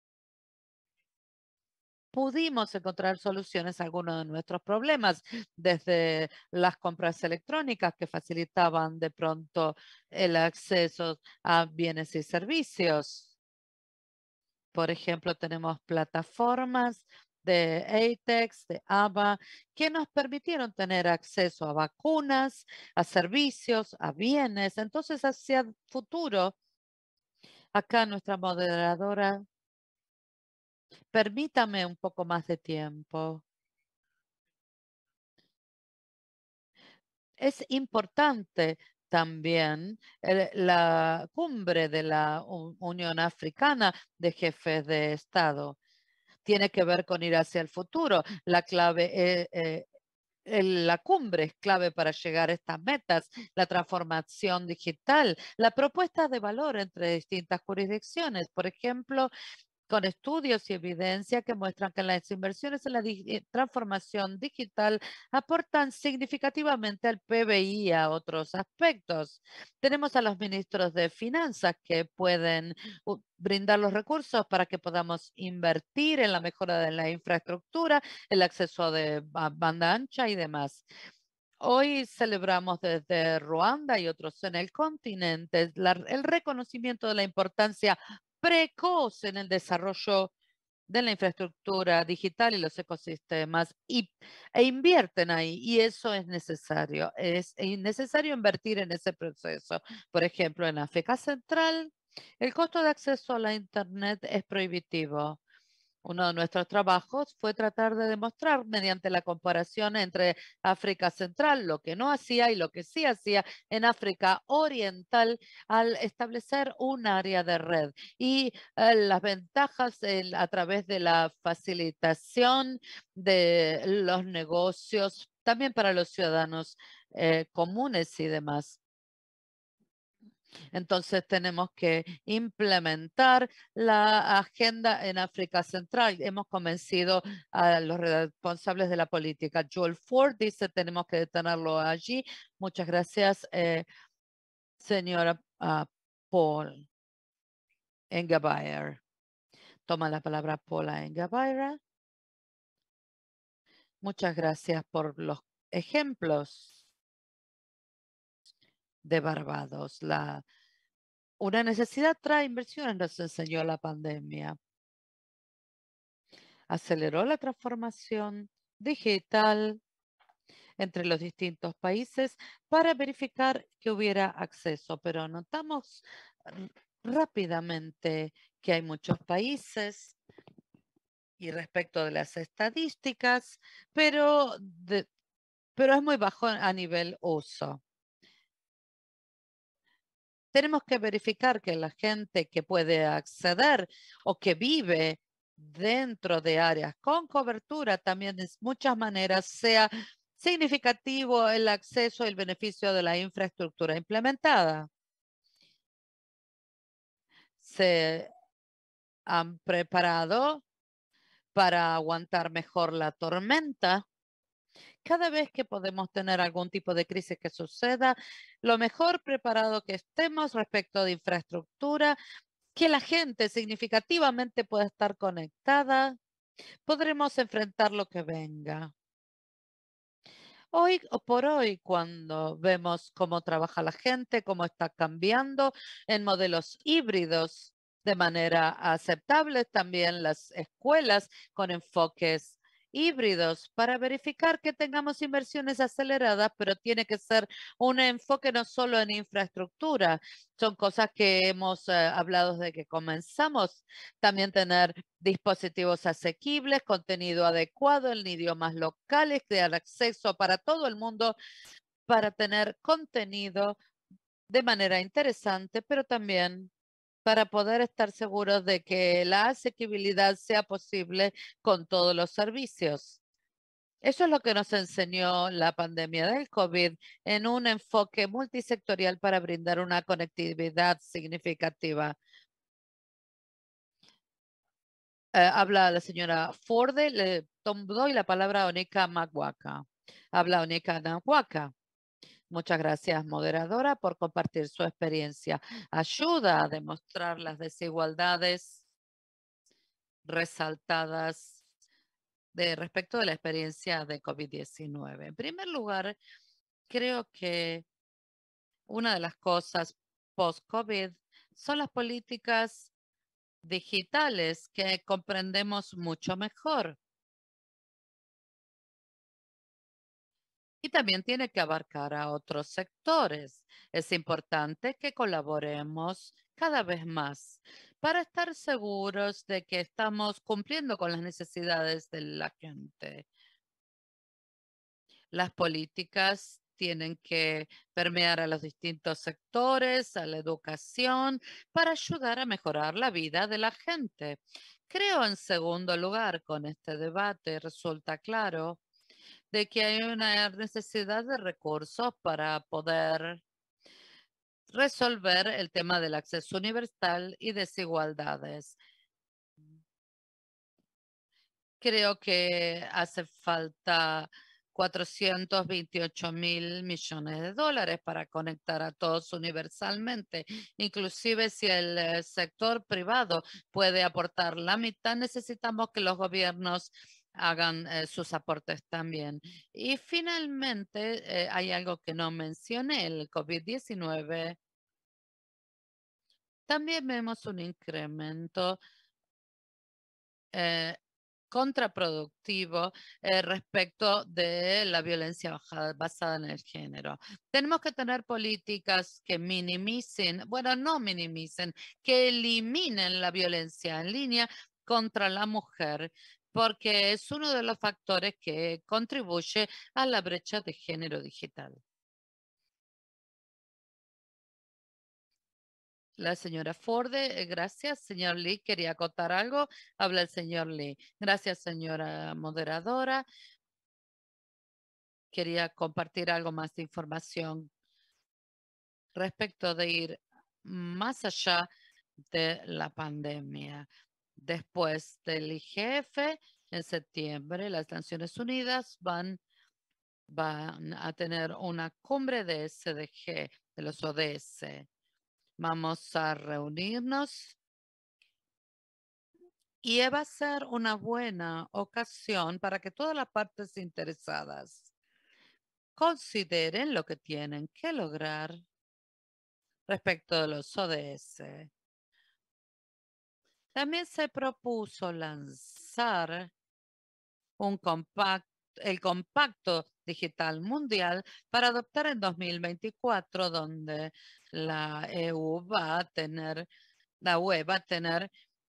Speaker 1: pudimos encontrar soluciones a algunos de nuestros problemas, desde las compras electrónicas que facilitaban de pronto el acceso a bienes y servicios. Por ejemplo, tenemos plataformas de ATEX, de A B A, que nos permitieron tener acceso a vacunas, a servicios, a bienes. Entonces, hacia el futuro, acá nuestra moderadora, permítame un poco más de tiempo. Es importante también el, la cumbre de la Unión Africana de Jefes de Estado. Tiene que ver con ir hacia el futuro. La clave eh, eh, la cumbre es clave para llegar a estas metas, la transformación digital, la propuesta de valor entre distintas jurisdicciones. Por ejemplo, con estudios y evidencia que muestran que las inversiones en la di transformación digital aportan significativamente al P B I y a otros aspectos. Tenemos a los ministros de finanzas que pueden uh, brindar los recursos para que podamos invertir en la mejora de la infraestructura, el acceso de banda ancha y demás. Hoy celebramos desde Ruanda y otros en el continente la, el reconocimiento de la importancia precoz en el desarrollo de la infraestructura digital y los ecosistemas y, e invierten ahí y eso es necesario. Es necesario invertir en ese proceso. Por ejemplo, en África Central, el costo de acceso a la Internet es prohibitivo. Uno de nuestros trabajos fue tratar de demostrar mediante la comparación entre África Central, lo que no hacía y lo que sí hacía en África Oriental al establecer un área de red y eh, las ventajas eh, a través de la facilitación de los negocios, también para los ciudadanos eh, comunes y demás. Entonces tenemos que implementar la agenda en África Central. Hemos convencido a los responsables de la política. Joel Ford dice tenemos que detenerlo allí. Muchas gracias, eh, señora uh, Paul Engebayer. Toma la palabra Paula Engebayer. Muchas gracias por los ejemplos de Barbados. La, una necesidad trae inversiones, nos enseñó la pandemia. Aceleró la transformación digital entre los distintos países para verificar que hubiera acceso, pero notamos rápidamente que hay muchos países y respecto de las estadísticas, pero, de, pero es muy bajo a nivel uso. Tenemos que verificar que la gente que puede acceder o que vive dentro de áreas con cobertura también de muchas maneras sea significativo el acceso y el beneficio de la infraestructura implementada. Se han preparado para aguantar mejor la tormenta. Cada vez que podemos tener algún tipo de crisis que suceda, lo mejor preparado que estemos respecto de infraestructura, que la gente significativamente pueda estar conectada, podremos enfrentar lo que venga. Hoy o por hoy, cuando vemos cómo trabaja la gente, cómo está cambiando en modelos híbridos de manera aceptable, también las escuelas con enfoques híbridos para verificar que tengamos inversiones aceleradas, pero tiene que ser un enfoque no solo en infraestructura. Son cosas que hemos eh, hablado desde que comenzamos. También tener dispositivos asequibles, contenido adecuado en idiomas locales, crear acceso para todo el mundo para tener contenido de manera interesante, pero también para poder estar seguros de que la asequibilidad sea posible con todos los servicios. Eso es lo que nos enseñó la pandemia del COVID en un enfoque multisectorial para brindar una conectividad significativa. Eh, habla la señora Ford, le doy la palabra a Onika Maguaca. Habla Onika Maguaca. Muchas gracias, moderadora, por compartir su experiencia. Ayuda a demostrar las desigualdades resaltadas de respecto de la experiencia de COVID diecinueve. En primer lugar, creo que una de las cosas post-COVID son las políticas digitales que comprendemos mucho mejor. Y también tiene que abarcar a otros sectores. Es importante que colaboremos cada vez más para estar seguros de que estamos cumpliendo con las necesidades de la gente. Las políticas tienen que permear a los distintos sectores, a la educación, para ayudar a mejorar la vida de la gente. Creo, en segundo lugar, con este debate resulta claro de que hay una necesidad de recursos para poder resolver el tema del acceso universal y desigualdades. Creo que hace falta cuatrocientos veintiocho mil millones de dólares para conectar a todos universalmente. Inclusive si el eh, sector privado puede aportar la mitad, necesitamos que los gobiernos hagan eh, sus aportes también. Y finalmente, eh, hay algo que no mencioné, el COVID diecinueve. También vemos un incremento eh, contraproductivo eh, respecto de la violencia bajada, basada en el género. Tenemos que tener políticas que minimicen, bueno, no minimicen, que eliminen la violencia en línea contra la mujer, porque es uno de los factores que contribuye a la brecha de género digital. La señora Ford, eh, gracias. Señor Lee, quería acotar algo. Habla el señor Lee. Gracias, señora moderadora. Quería compartir algo más de información respecto de ir más allá de la pandemia. Después del I G F, en septiembre, las Naciones Unidas van, van a tener una cumbre de S D G, de los O D S. Vamos a reunirnos y va a ser una buena ocasión para que todas las partes interesadas consideren lo que tienen que lograr respecto de los O D S. También se propuso lanzar un compacto, el Compacto Digital Mundial para adoptar en dos mil veinticuatro, donde la E U va a tener, la U E va a tener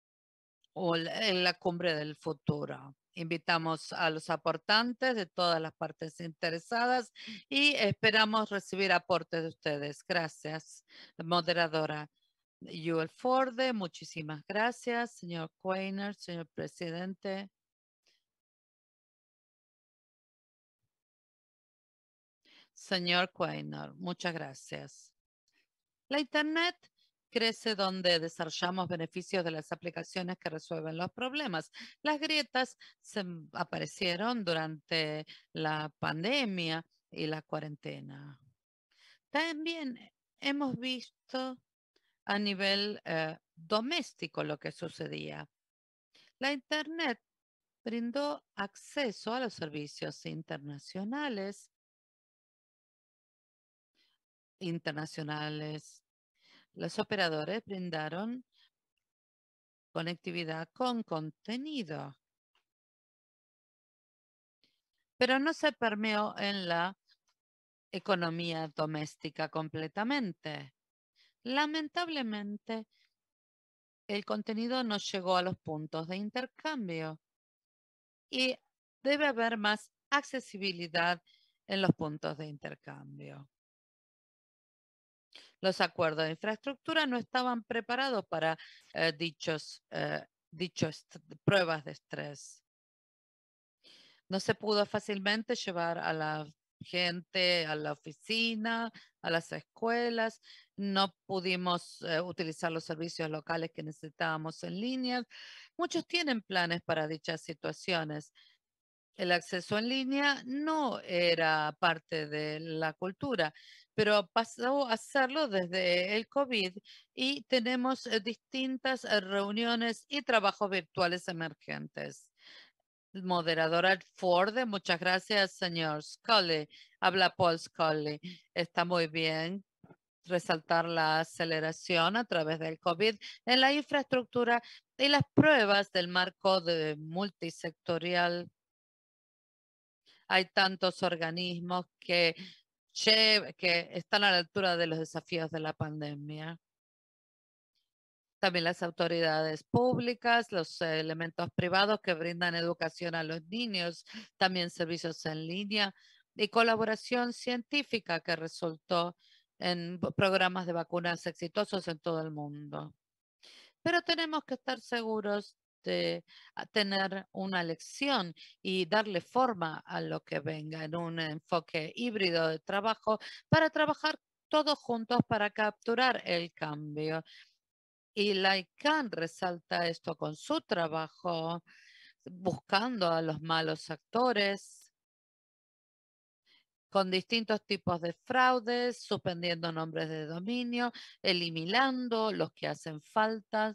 Speaker 1: la cumbre del futuro. Invitamos a los aportantes de todas las partes interesadas y esperamos recibir aportes de ustedes. Gracias, moderadora. Joel Forde, muchísimas gracias, señor Quainer, señor presidente. Señor Quainer, muchas gracias. La Internet crece donde desarrollamos beneficios de las aplicaciones que resuelven los problemas. Las grietas se aparecieron durante la pandemia y la cuarentena. También hemos visto a nivel eh, doméstico lo que sucedía. La Internet brindó acceso a los servicios internacionales, internacionales. Los operadores brindaron conectividad con contenido, pero no se permeó en la economía doméstica completamente. Lamentablemente, el contenido no llegó a los puntos de intercambio y debe haber más accesibilidad en los puntos de intercambio. Los acuerdos de infraestructura no estaban preparados para eh, dichos, eh, dichos pruebas de estrés. No se pudo fácilmente llevar a la gente a la oficina, a las escuelas. No pudimos eh, utilizar los servicios locales que necesitábamos en línea. Muchos tienen planes para dichas situaciones. El acceso en línea no era parte de la cultura, pero pasó a serlo desde el COVID y tenemos eh, distintas eh, reuniones y trabajos virtuales emergentes. Moderadora Ford, muchas gracias, señor Scully. Habla Paul Scully. Está muy bien resaltar la aceleración a través del COVID en la infraestructura y las pruebas del marco de multisectorial. Hay tantos organismos que, que están a la altura de los desafíos de la pandemia. También las autoridades públicas, los elementos privados que brindan educación a los niños, también servicios en línea y colaboración científica que resultó en programas de vacunas exitosos en todo el mundo. Pero tenemos que estar seguros de tener una lección y darle forma a lo que venga en un enfoque híbrido de trabajo para trabajar todos juntos para capturar el cambio. Y la I C A N resalta esto con su trabajo, buscando a los malos actores, con distintos tipos de fraudes, suspendiendo nombres de dominio, eliminando los que hacen falta.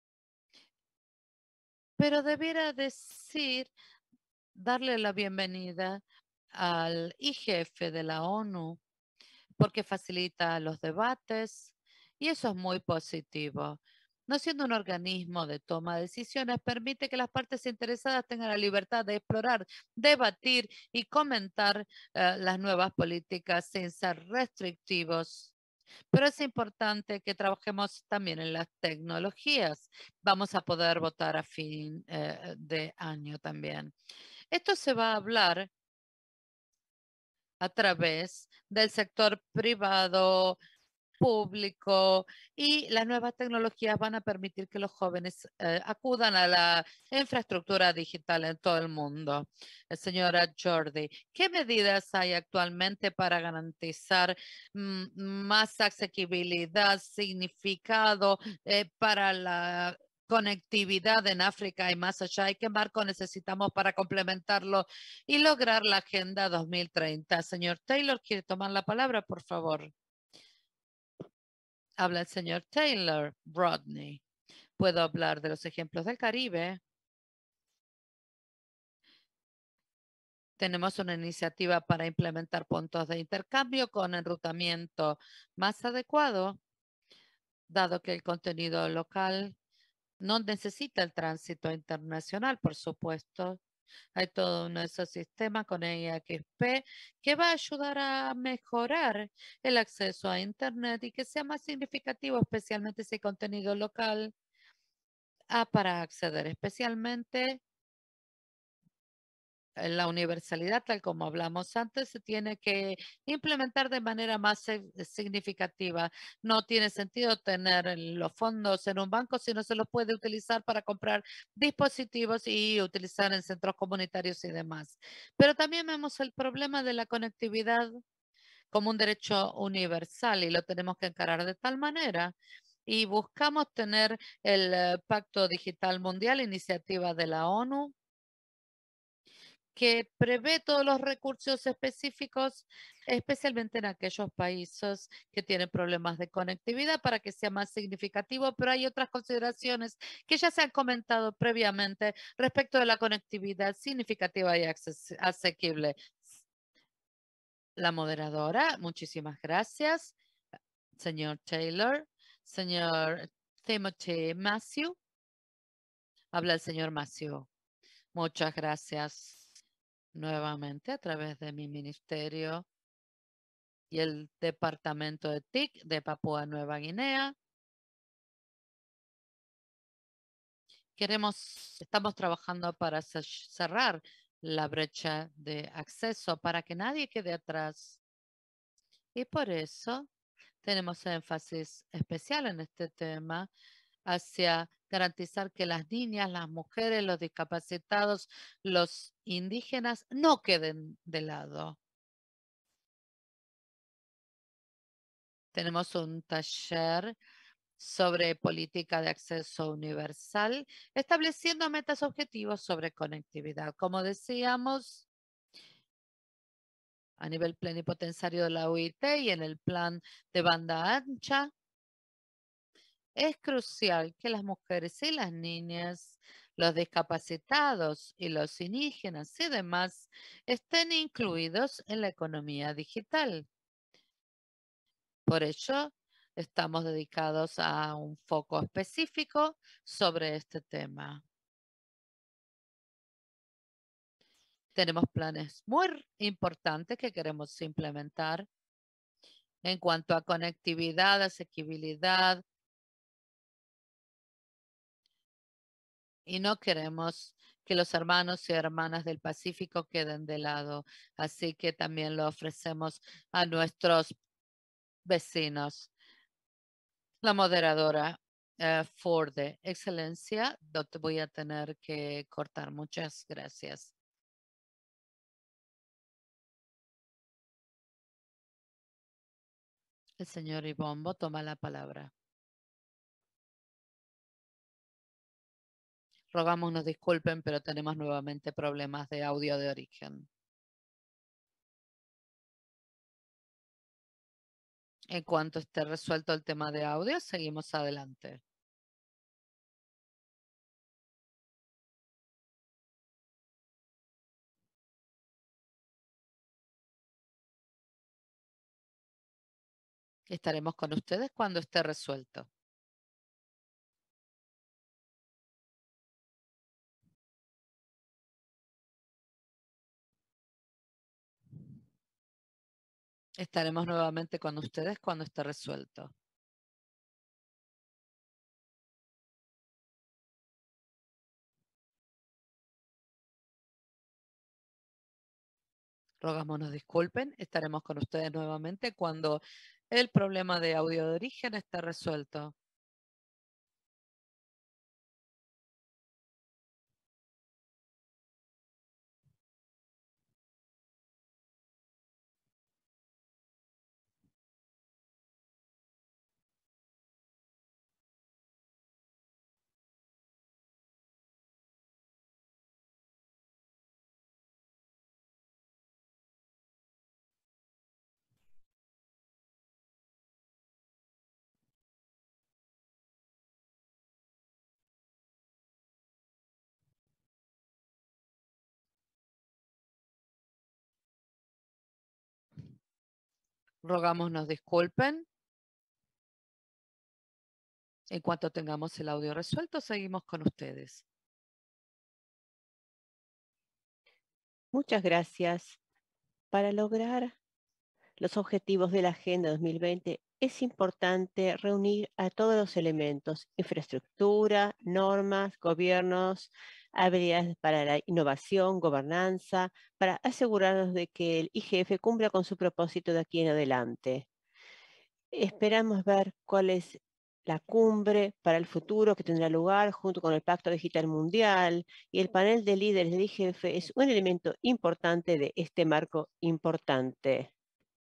Speaker 1: Pero debiera decir, darle la bienvenida al I G F de la ONU, porque facilita los debates y eso es muy positivo. No siendo un organismo de toma de decisiones, permite que las partes interesadas tengan la libertad de explorar, debatir y comentar uh, las nuevas políticas sin ser restrictivos. Pero es importante que trabajemos también en las tecnologías. Vamos a poder votar a fin uh, de año también. Esto se va a hablar a través del sector privado, público y las nuevas tecnologías van a permitir que los jóvenes eh, acudan a la infraestructura digital en todo el mundo. Eh, señora Jordi, ¿qué medidas hay actualmente para garantizar mm, más asequibilidad, significado eh, para la conectividad en África y más allá? ¿Y qué marco necesitamos para complementarlo y lograr la Agenda dos mil treinta? Señor Taylor, ¿quiere tomar la palabra, por favor? Habla el señor Taylor. Rodney. Puedo hablar de los ejemplos del Caribe. Tenemos una iniciativa para implementar puntos de intercambio con enrutamiento más adecuado, dado que el contenido local no necesita el tránsito internacional, por supuesto. Hay todo un ecosistema con E I X P que va a ayudar a mejorar el acceso a Internet y que sea más significativo, especialmente si hay contenido local ah, para acceder, especialmente la universalidad, tal como hablamos antes, se tiene que implementar de manera más significativa. No tiene sentido tener los fondos en un banco si no se los puede utilizar para comprar dispositivos y utilizar en centros comunitarios y demás. Pero también vemos el problema de la conectividad como un derecho universal y lo tenemos que encarar de tal manera. Y buscamos tener el eh, Pacto Digital Mundial, iniciativa de la ONU, que prevé todos los recursos específicos, especialmente en aquellos países que tienen problemas de conectividad para que sea más significativo, pero hay otras consideraciones que ya se han comentado previamente respecto de la conectividad significativa y asequible. La moderadora, muchísimas gracias. Señor Taylor, señor Timothy Matthew. Habla el señor Matthew. Muchas gracias. Nuevamente a través de mi ministerio y el departamento de T I C de Papúa Nueva Guinea. Queremos, estamos trabajando para cerrar la brecha de acceso para que nadie quede atrás. Y por eso tenemos énfasis especial en este tema hacia garantizar que las niñas, las mujeres, los discapacitados, los indígenas no queden de lado. Tenemos un taller sobre política de acceso universal, estableciendo metas objetivos sobre conectividad. Como decíamos, a nivel plenipotenciario de la O I T y en el plan de banda ancha, es crucial que las mujeres y las niñas, los discapacitados y los indígenas y demás estén incluidos en la economía digital. Por ello, estamos dedicados a un foco específico sobre este tema. Tenemos planes muy importantes que queremos implementar en cuanto a conectividad, asequibilidad, y no queremos que los hermanos y hermanas del Pacífico queden de lado. Así que también lo ofrecemos a nuestros vecinos. La moderadora uh, Ford, excelencia, no te voy a tener que cortar. Muchas gracias. El señor Ibombo toma la palabra. Rogamos nos disculpen, pero tenemos nuevamente problemas de audio de origen. En cuanto esté resuelto el tema de audio, seguimos adelante. Estaremos con ustedes cuando esté resuelto. Estaremos nuevamente con ustedes cuando esté resuelto. Rogamos nos disculpen. Estaremos con ustedes nuevamente cuando El problema de audio de origen está resuelto. Rogamos nos disculpen. En cuanto tengamos el audio resuelto, seguimos con ustedes.
Speaker 2: Muchas gracias. Para lograr los objetivos de la Agenda dos mil veinte es importante reunir a todos los elementos: infraestructura, normas, gobiernos, habilidades para la innovación, gobernanza, para asegurarnos de que el I G F cumpla con su propósito de aquí en adelante. Esperamos ver cuál es la cumbre para el futuro que tendrá lugar junto con el Pacto Digital Mundial, y el panel de líderes del I G F es un elemento importante de este marco importante.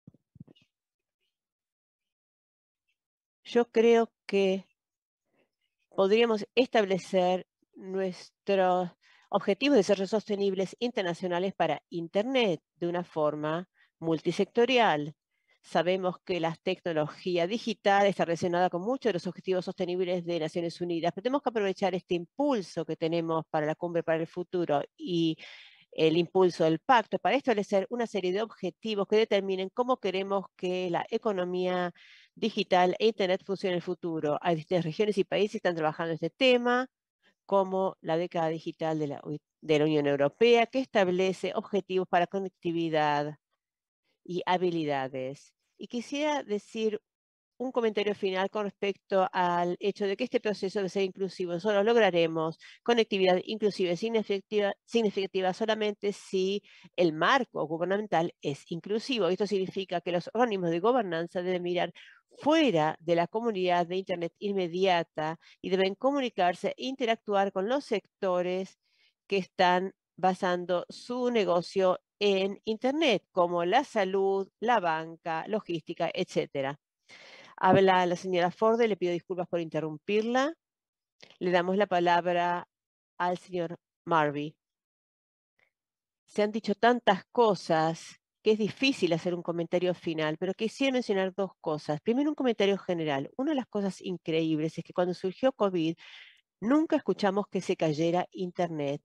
Speaker 2: Yo creo que podríamos establecer nuestros objetivos de desarrollo sostenibles internacionales para Internet de una forma multisectorial. Sabemos que la tecnología digital está relacionada con muchos de los objetivos sostenibles de Naciones Unidas, pero tenemos que aprovechar este impulso que tenemos para la cumbre para el futuro y el impulso del pacto para establecer una serie de objetivos que determinen cómo queremos que la economía digital e Internet funcione en el futuro. Hay distintas regiones y países que están trabajando en este tema, como la década digital de la, de la Unión Europea, que establece objetivos para conectividad y habilidades. Y quisiera decir un comentario final con respecto al hecho de que este proceso debe ser inclusivo. Solo lograremos conectividad inclusiva y significativa, significativa solamente si el marco gubernamental es inclusivo. Esto significa que los organismos de gobernanza deben mirar fuera de la comunidad de Internet inmediata y deben comunicarse e interactuar con los sectores que están basando su negocio en Internet, como la salud, la banca, logística, etcétera. Habla la señora Ford, le pido disculpas por interrumpirla. Le damos la palabra al señor Marvey. Se han dicho tantas cosas que es difícil hacer un comentario final, pero quisiera mencionar dos cosas. Primero, un comentario general. Una de las cosas increíbles es que cuando surgió COVID, nunca escuchamos que se cayera Internet.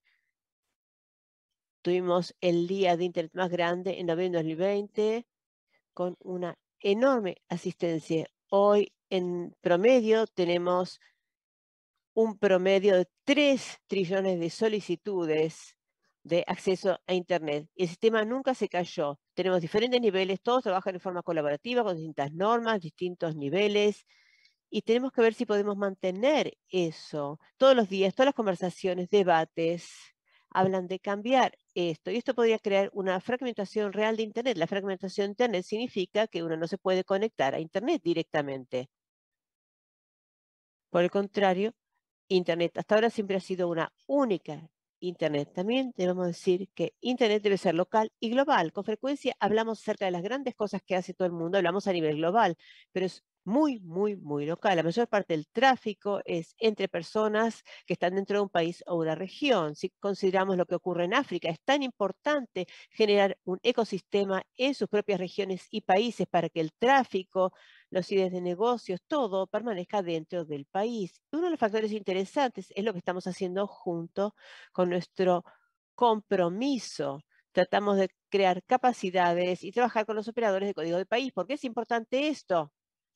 Speaker 2: Tuvimos el día de Internet más grande en noviembre de dos mil veinte con una enorme asistencia. Hoy, en promedio, tenemos un promedio de tres trillones de solicitudes de acceso a Internet. El sistema nunca se cayó. Tenemos diferentes niveles, todos trabajan de forma colaborativa con distintas normas, distintos niveles, y tenemos que ver si podemos mantener eso. Todos los días, todas las conversaciones, debates, hablan de cambiar esto, y esto podría crear una fragmentación real de Internet. La fragmentación de Internet significa que uno no se puede conectar a Internet directamente. Por el contrario, Internet hasta ahora siempre ha sido una única Internet. También debemos decir que Internet debe ser local y global. Con frecuencia hablamos acerca de las grandes cosas que hace todo el mundo, hablamos a nivel global, pero es muy, muy, muy local. La mayor parte del tráfico es entre personas que están dentro de un país o una región. Si consideramos lo que ocurre en África, es tan importante generar un ecosistema en sus propias regiones y países para que el tráfico, los ideas de negocios, todo permanezca dentro del país. Uno de los factores interesantes es lo que estamos haciendo junto con nuestro compromiso. Tratamos de crear capacidades y trabajar con los operadores de código de país. ¿Por qué es importante esto?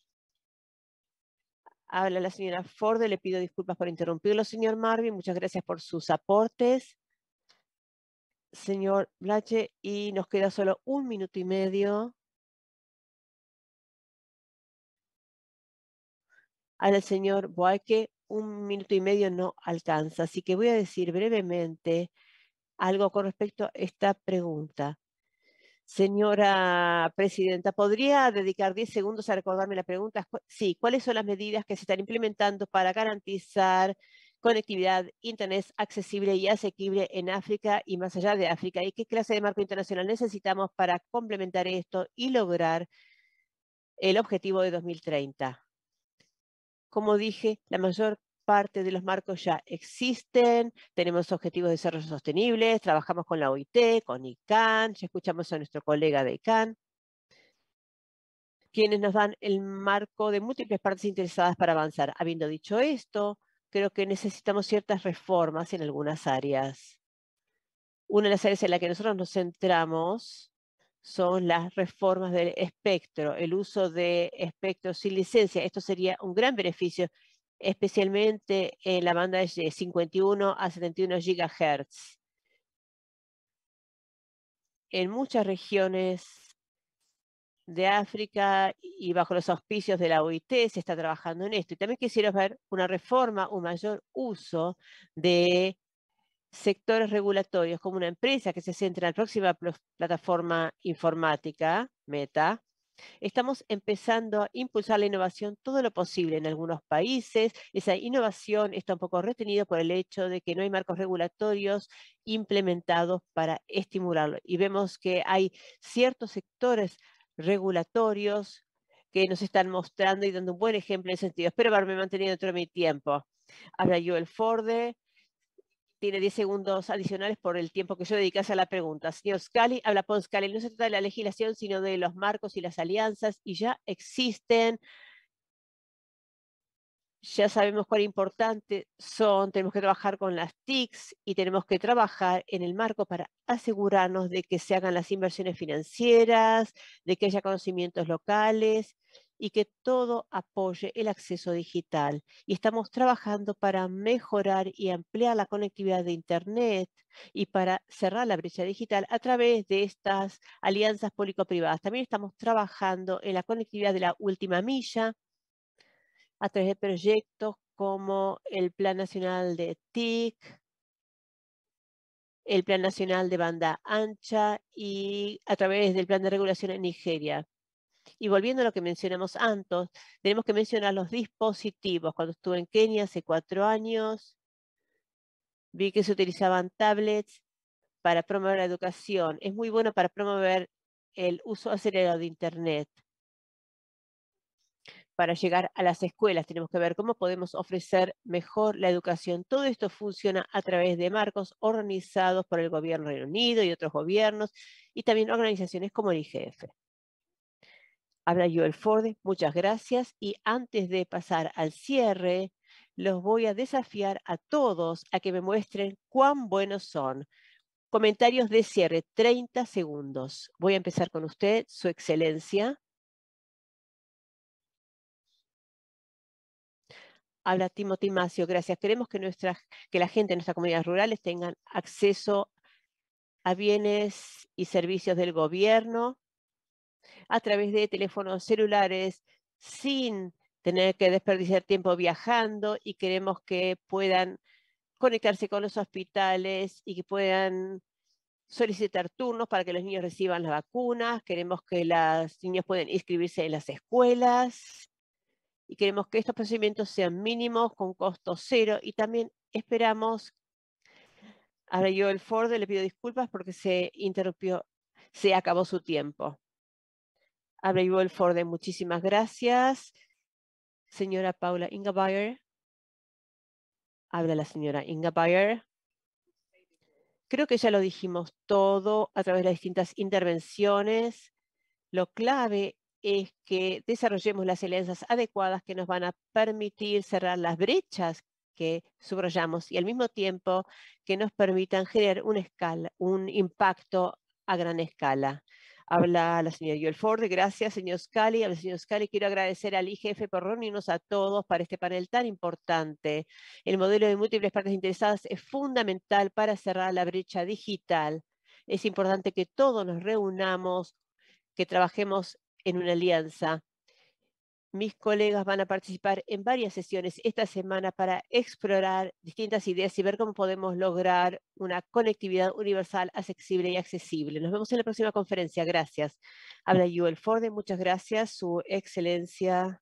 Speaker 2: Habla la señora Ford, le pido disculpas por interrumpirlo, señor Marvin. Muchas gracias por sus aportes, señor Blache, y nos queda solo un minuto y medio. Al señor Boaque, un minuto y medio no alcanza, así que voy a decir brevemente algo con respecto a esta pregunta. Señora Presidenta, ¿podría dedicar diez segundos a recordarme la pregunta? Sí, ¿cuáles son las medidas que se están implementando para garantizar conectividad, Internet accesible y asequible en África y más allá de África? ¿Y qué clase de marco internacional necesitamos para complementar esto y lograr el objetivo de dos mil treinta? Como dije, la mayor parte de los marcos ya existen, tenemos objetivos de desarrollo sostenible, trabajamos con la O I T, con I C A N, ya escuchamos a nuestro colega de I C A N, quienes nos dan el marco de múltiples partes interesadas para avanzar. Habiendo dicho esto, creo que necesitamos ciertas reformas en algunas áreas. Una de las áreas en la que nosotros nos centramos son las reformas del espectro, el uso de espectro sin licencia. Esto sería un gran beneficio, especialmente en la banda de cincuenta y uno a setenta y uno gigahertz. En muchas regiones de África y bajo los auspicios de la O I T se está trabajando en esto. Y también quisiera ver una reforma, un mayor uso de sectores regulatorios, como una empresa que se centra en la próxima plataforma informática, Meta. Estamos empezando a impulsar la innovación todo lo posible en algunos países. Esa innovación está un poco retenida por el hecho de que no hay marcos regulatorios implementados para estimularlo. Y vemos que hay ciertos sectores regulatorios que nos están mostrando y dando un buen ejemplo en ese sentido. Espero haberme mantenido dentro de mi tiempo. Habla Joel Forde. Tiene diez segundos adicionales por el tiempo que yo dedicase a la pregunta. Señor Scali, habla Paul Scali. No se trata de la legislación, sino de los marcos y las alianzas, y ya existen. Ya sabemos cuán importantes son. Tenemos que trabajar con las T I Cs y tenemos que trabajar en el marco para asegurarnos de que se hagan las inversiones financieras, de que haya conocimientos locales y que todo apoye el acceso digital. Y estamos trabajando para mejorar y ampliar la conectividad de Internet y para cerrar la brecha digital a través de estas alianzas público-privadas. También estamos trabajando en la conectividad de la última milla a través de proyectos como el Plan Nacional de T I C, el Plan Nacional de Banda Ancha y a través del Plan de Regulación en Nigeria. Y volviendo a lo que mencionamos antes, tenemos que mencionar los dispositivos. Cuando estuve en Kenia hace cuatro años, vi que se utilizaban tablets para promover la educación. Es muy bueno para promover el uso acelerado de Internet. Para llegar a las escuelas tenemos que ver cómo podemos ofrecer mejor la educación. Todo esto funciona a través de marcos organizados por el gobierno del Reino Unido y otros gobiernos y también organizaciones como el I G F. Habla Joel Forde, muchas gracias. Y antes de pasar al cierre, los voy a desafiar a todos a que me muestren cuán buenos son. Comentarios de cierre, treinta segundos. Voy a empezar con usted, Su Excelencia. Habla Timothy Macio, gracias. Queremos que, nuestra, que la gente de nuestras comunidades rurales tengan acceso a bienes y servicios del gobierno a través de teléfonos celulares sin tener que desperdiciar tiempo viajando, y queremos que puedan conectarse con los hospitales y que puedan solicitar turnos para que los niños reciban las vacunas. Queremos que los niños puedan inscribirse en las escuelas y queremos que estos procedimientos sean mínimos, con costo cero, y también esperamos. Ahora yo, el Forde, le pido disculpas porque se interrumpió, se acabó su tiempo. Habla yo, el Forde, muchísimas gracias. Señora Paula Ingabayer. Habla la señora Ingabayer. Creo que ya lo dijimos todo a través de las distintas intervenciones. Lo clave es que desarrollemos las alianzas adecuadas que nos van a permitir cerrar las brechas que subrayamos y al mismo tiempo que nos permitan generar una escala, un impacto a gran escala. Habla la señora Joel Forde. Gracias, señor Scali. Habla el señor Scali. Quiero agradecer al I G F por reunirnos a todos para este panel tan importante. El modelo de múltiples partes interesadas es fundamental para cerrar la brecha digital. Es importante que todos nos reunamos, que trabajemos en una alianza. Mis colegas van a participar en varias sesiones esta semana para explorar distintas ideas y ver cómo podemos lograr una conectividad universal, accesible y accesible. Nos vemos en la próxima conferencia. Gracias. Habla Joel Forde. Muchas gracias. Su Excelencia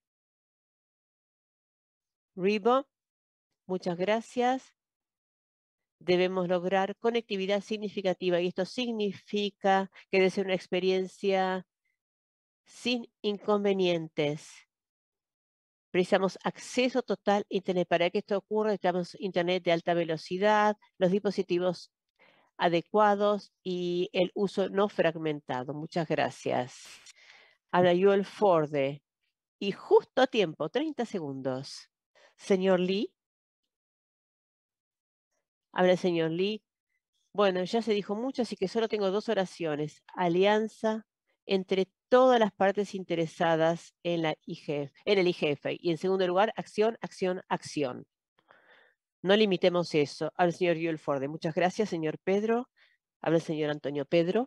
Speaker 2: Ribo. Muchas gracias. Debemos lograr conectividad significativa y esto significa que debe ser una experiencia sin inconvenientes. Precisamos acceso total a Internet. Para que esto ocurra, necesitamos Internet de alta velocidad, los dispositivos adecuados y el uso no fragmentado. Muchas gracias. Habla Joel Forde. Y justo a tiempo, treinta segundos. Señor Lee. Habla el señor Lee. Bueno, ya se dijo mucho, así que solo tengo dos oraciones. Alianza entre todas las partes interesadas en, la I G F, en el I G F. Y en segundo lugar, acción, acción, acción. No limitemos eso. Habla el señor Joel Forde. Muchas gracias, señor Pedro. Habla el señor Antonio Pedro.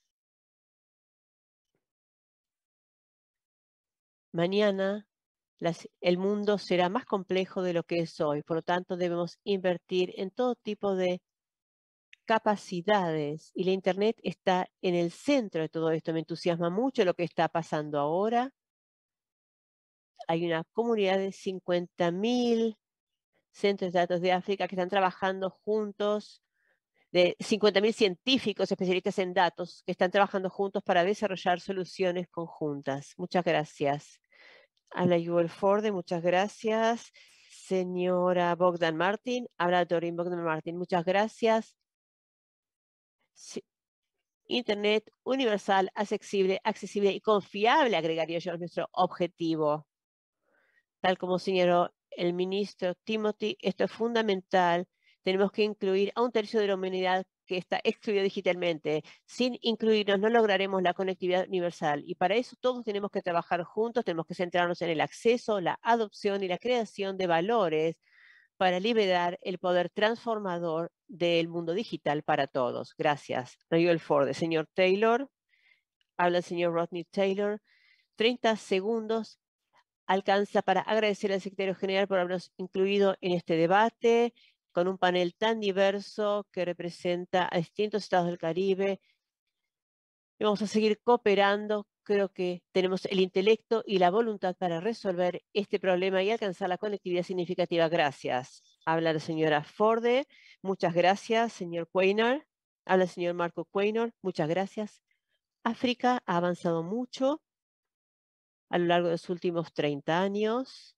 Speaker 2: Mañana las, el mundo será más complejo de lo que es hoy. Por lo tanto, debemos invertir en todo tipo de capacidades. Y la Internet está en el centro de todo esto. Me entusiasma mucho lo que está pasando ahora. Hay una comunidad de cincuenta mil centros de datos de África que están trabajando juntos, de cincuenta mil científicos especialistas en datos que están trabajando juntos para desarrollar soluciones conjuntas. Muchas gracias. Habla Joel Forde, muchas gracias. Señora Bogdan Martin, habla Doreen Bogdan Martin, muchas gracias. Sí. Internet universal, accesible, accesible y confiable, agregaría yo, es nuestro objetivo. Tal como señaló el ministro Timothy, esto es fundamental. Tenemos que incluir a un tercio de la humanidad que está excluido digitalmente. Sin incluirnos no lograremos la conectividad universal. Y para eso todos tenemos que trabajar juntos, tenemos que centrarnos en el acceso, la adopción y la creación de valores para liberar el poder transformador del mundo digital para todos. Gracias. Joel Forde. Señor Taylor, habla el señor Rodney Taylor. treinta segundos alcanza para agradecer al secretario general por habernos incluido en este debate con un panel tan diverso que representa a distintos estados del Caribe. Y vamos a seguir cooperando. Creo que tenemos el intelecto y la voluntad para resolver este problema y alcanzar la conectividad significativa. Gracias. Habla la señora Forde. Muchas gracias, señor Quaynor. Habla el señor Marco Quaynor. Muchas gracias. África ha avanzado mucho a lo largo de los últimos treinta años.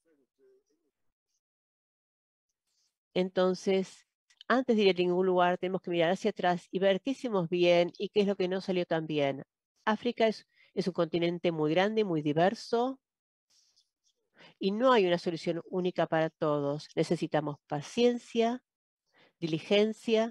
Speaker 2: Entonces, antes de ir a ningún lugar, tenemos que mirar hacia atrás y ver qué hicimos bien y qué es lo que no salió tan bien. África es, es un continente muy grande, muy diverso, y no hay una solución única para todos. Necesitamos paciencia, diligencia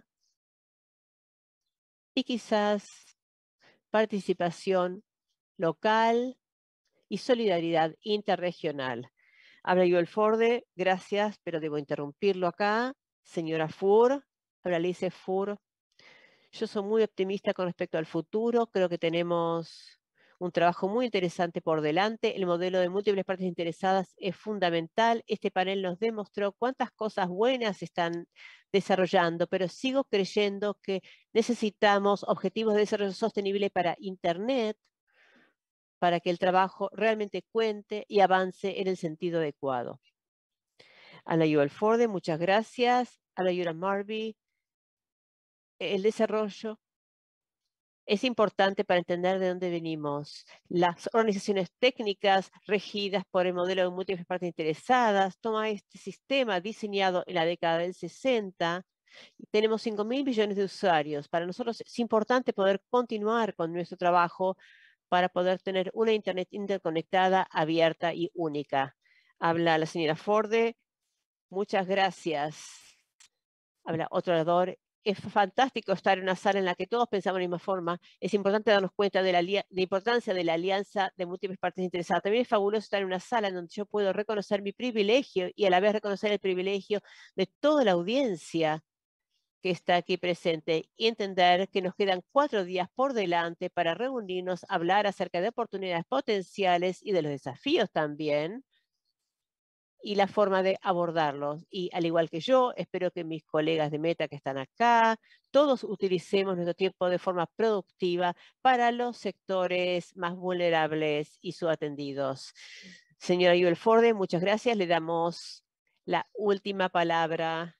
Speaker 2: y quizás participación local y solidaridad interregional. Habla Joel Forde, gracias, pero debo interrumpirlo acá. Señora Fur, habla Lise Fur. Yo soy muy optimista con respecto al futuro. Creo que tenemos un trabajo muy interesante por delante. El modelo de múltiples partes interesadas es fundamental. Este panel nos demostró cuántas cosas buenas están desarrollando, pero sigo creyendo que necesitamos objetivos de desarrollo sostenible para Internet, para que el trabajo realmente cuente y avance en el sentido adecuado. A la Joel Forde, muchas gracias. A la Yura Marby. El desarrollo es importante para entender de dónde venimos. Las organizaciones técnicas regidas por el modelo de múltiples partes interesadas toman este sistema diseñado en la década del sesenta. Tenemos cinco mil millones de usuarios. Para nosotros es importante poder continuar con nuestro trabajo para poder tener una Internet interconectada, abierta y única. Habla la señora Forde. Muchas gracias. Habla otro orador. Es fantástico estar en una sala en la que todos pensamos de la misma forma. Es importante darnos cuenta de la, de la importancia de la alianza de múltiples partes interesadas. También es fabuloso estar en una sala en donde yo puedo reconocer mi privilegio y a la vez reconocer el privilegio de toda la audiencia que está aquí presente y entender que nos quedan cuatro días por delante para reunirnos, hablar acerca de oportunidades potenciales y de los desafíos también y la forma de abordarlos. Y al igual que yo, espero que mis colegas de Meta que están acá, todos utilicemos nuestro tiempo de forma productiva para los sectores más vulnerables y subatendidos. Señora Yuel Forde, muchas gracias. Le damos la última palabra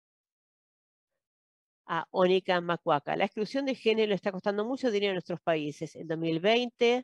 Speaker 2: a Ónica Macuaca. La exclusión de género le está costando mucho dinero a nuestros países. En dos mil veinte,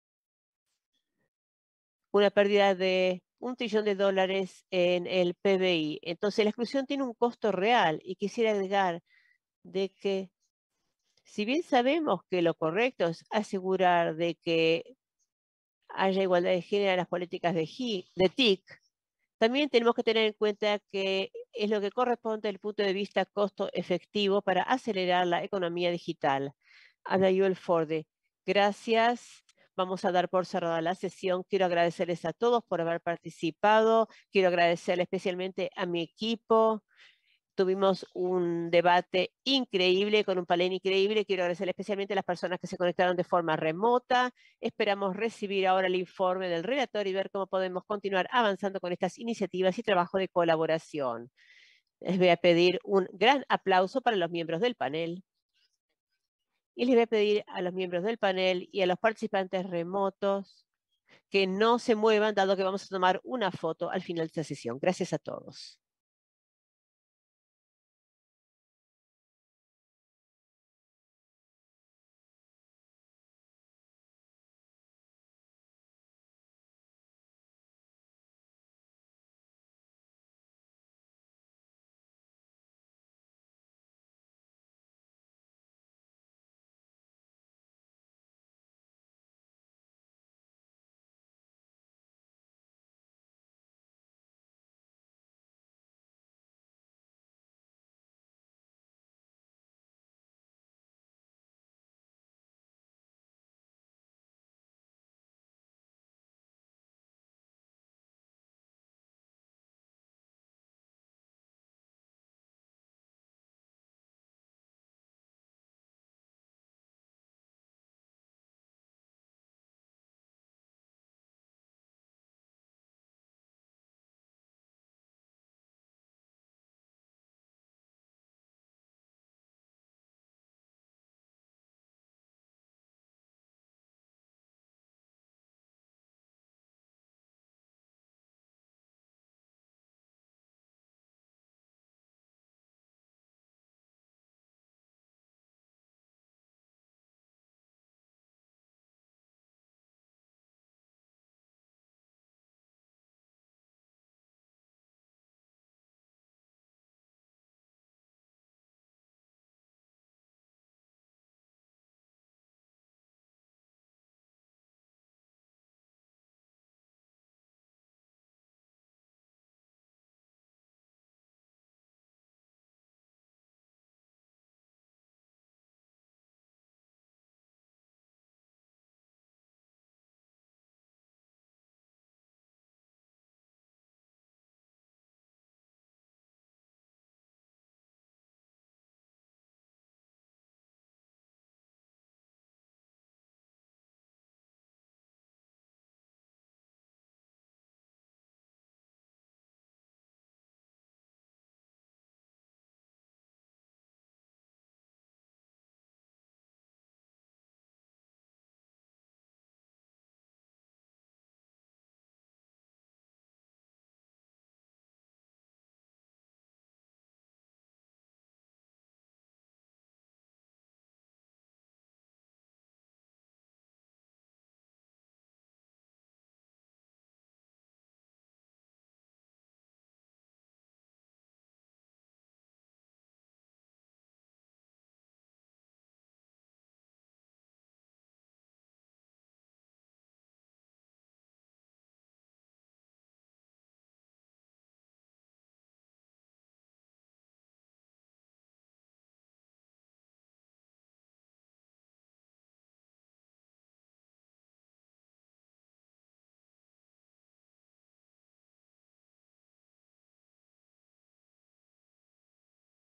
Speaker 2: una pérdida de un trillón de dólares en el P B I. Entonces, la exclusión tiene un costo real. Y quisiera agregar de que, si bien sabemos que lo correcto es asegurar de que haya igualdad de género en las políticas de, de T I C, también tenemos que tener en cuenta que es lo que corresponde desde el punto de vista costo efectivo para acelerar la economía digital. Habla Yuel Forde. Gracias. Vamos a dar por cerrada la sesión. Quiero agradecerles a todos por haber participado. Quiero agradecerle especialmente a mi equipo. Tuvimos un debate increíble, con un panel increíble. Quiero agradecer especialmente a las personas que se conectaron de forma remota. Esperamos recibir ahora el informe del relator y ver cómo podemos continuar avanzando con estas iniciativas y trabajo de colaboración. Les voy a pedir un gran aplauso para los miembros del panel. Y les voy a pedir a los miembros del panel y a los participantes remotos que no se muevan, dado que vamos a tomar una foto al final de esta sesión. Gracias a todos.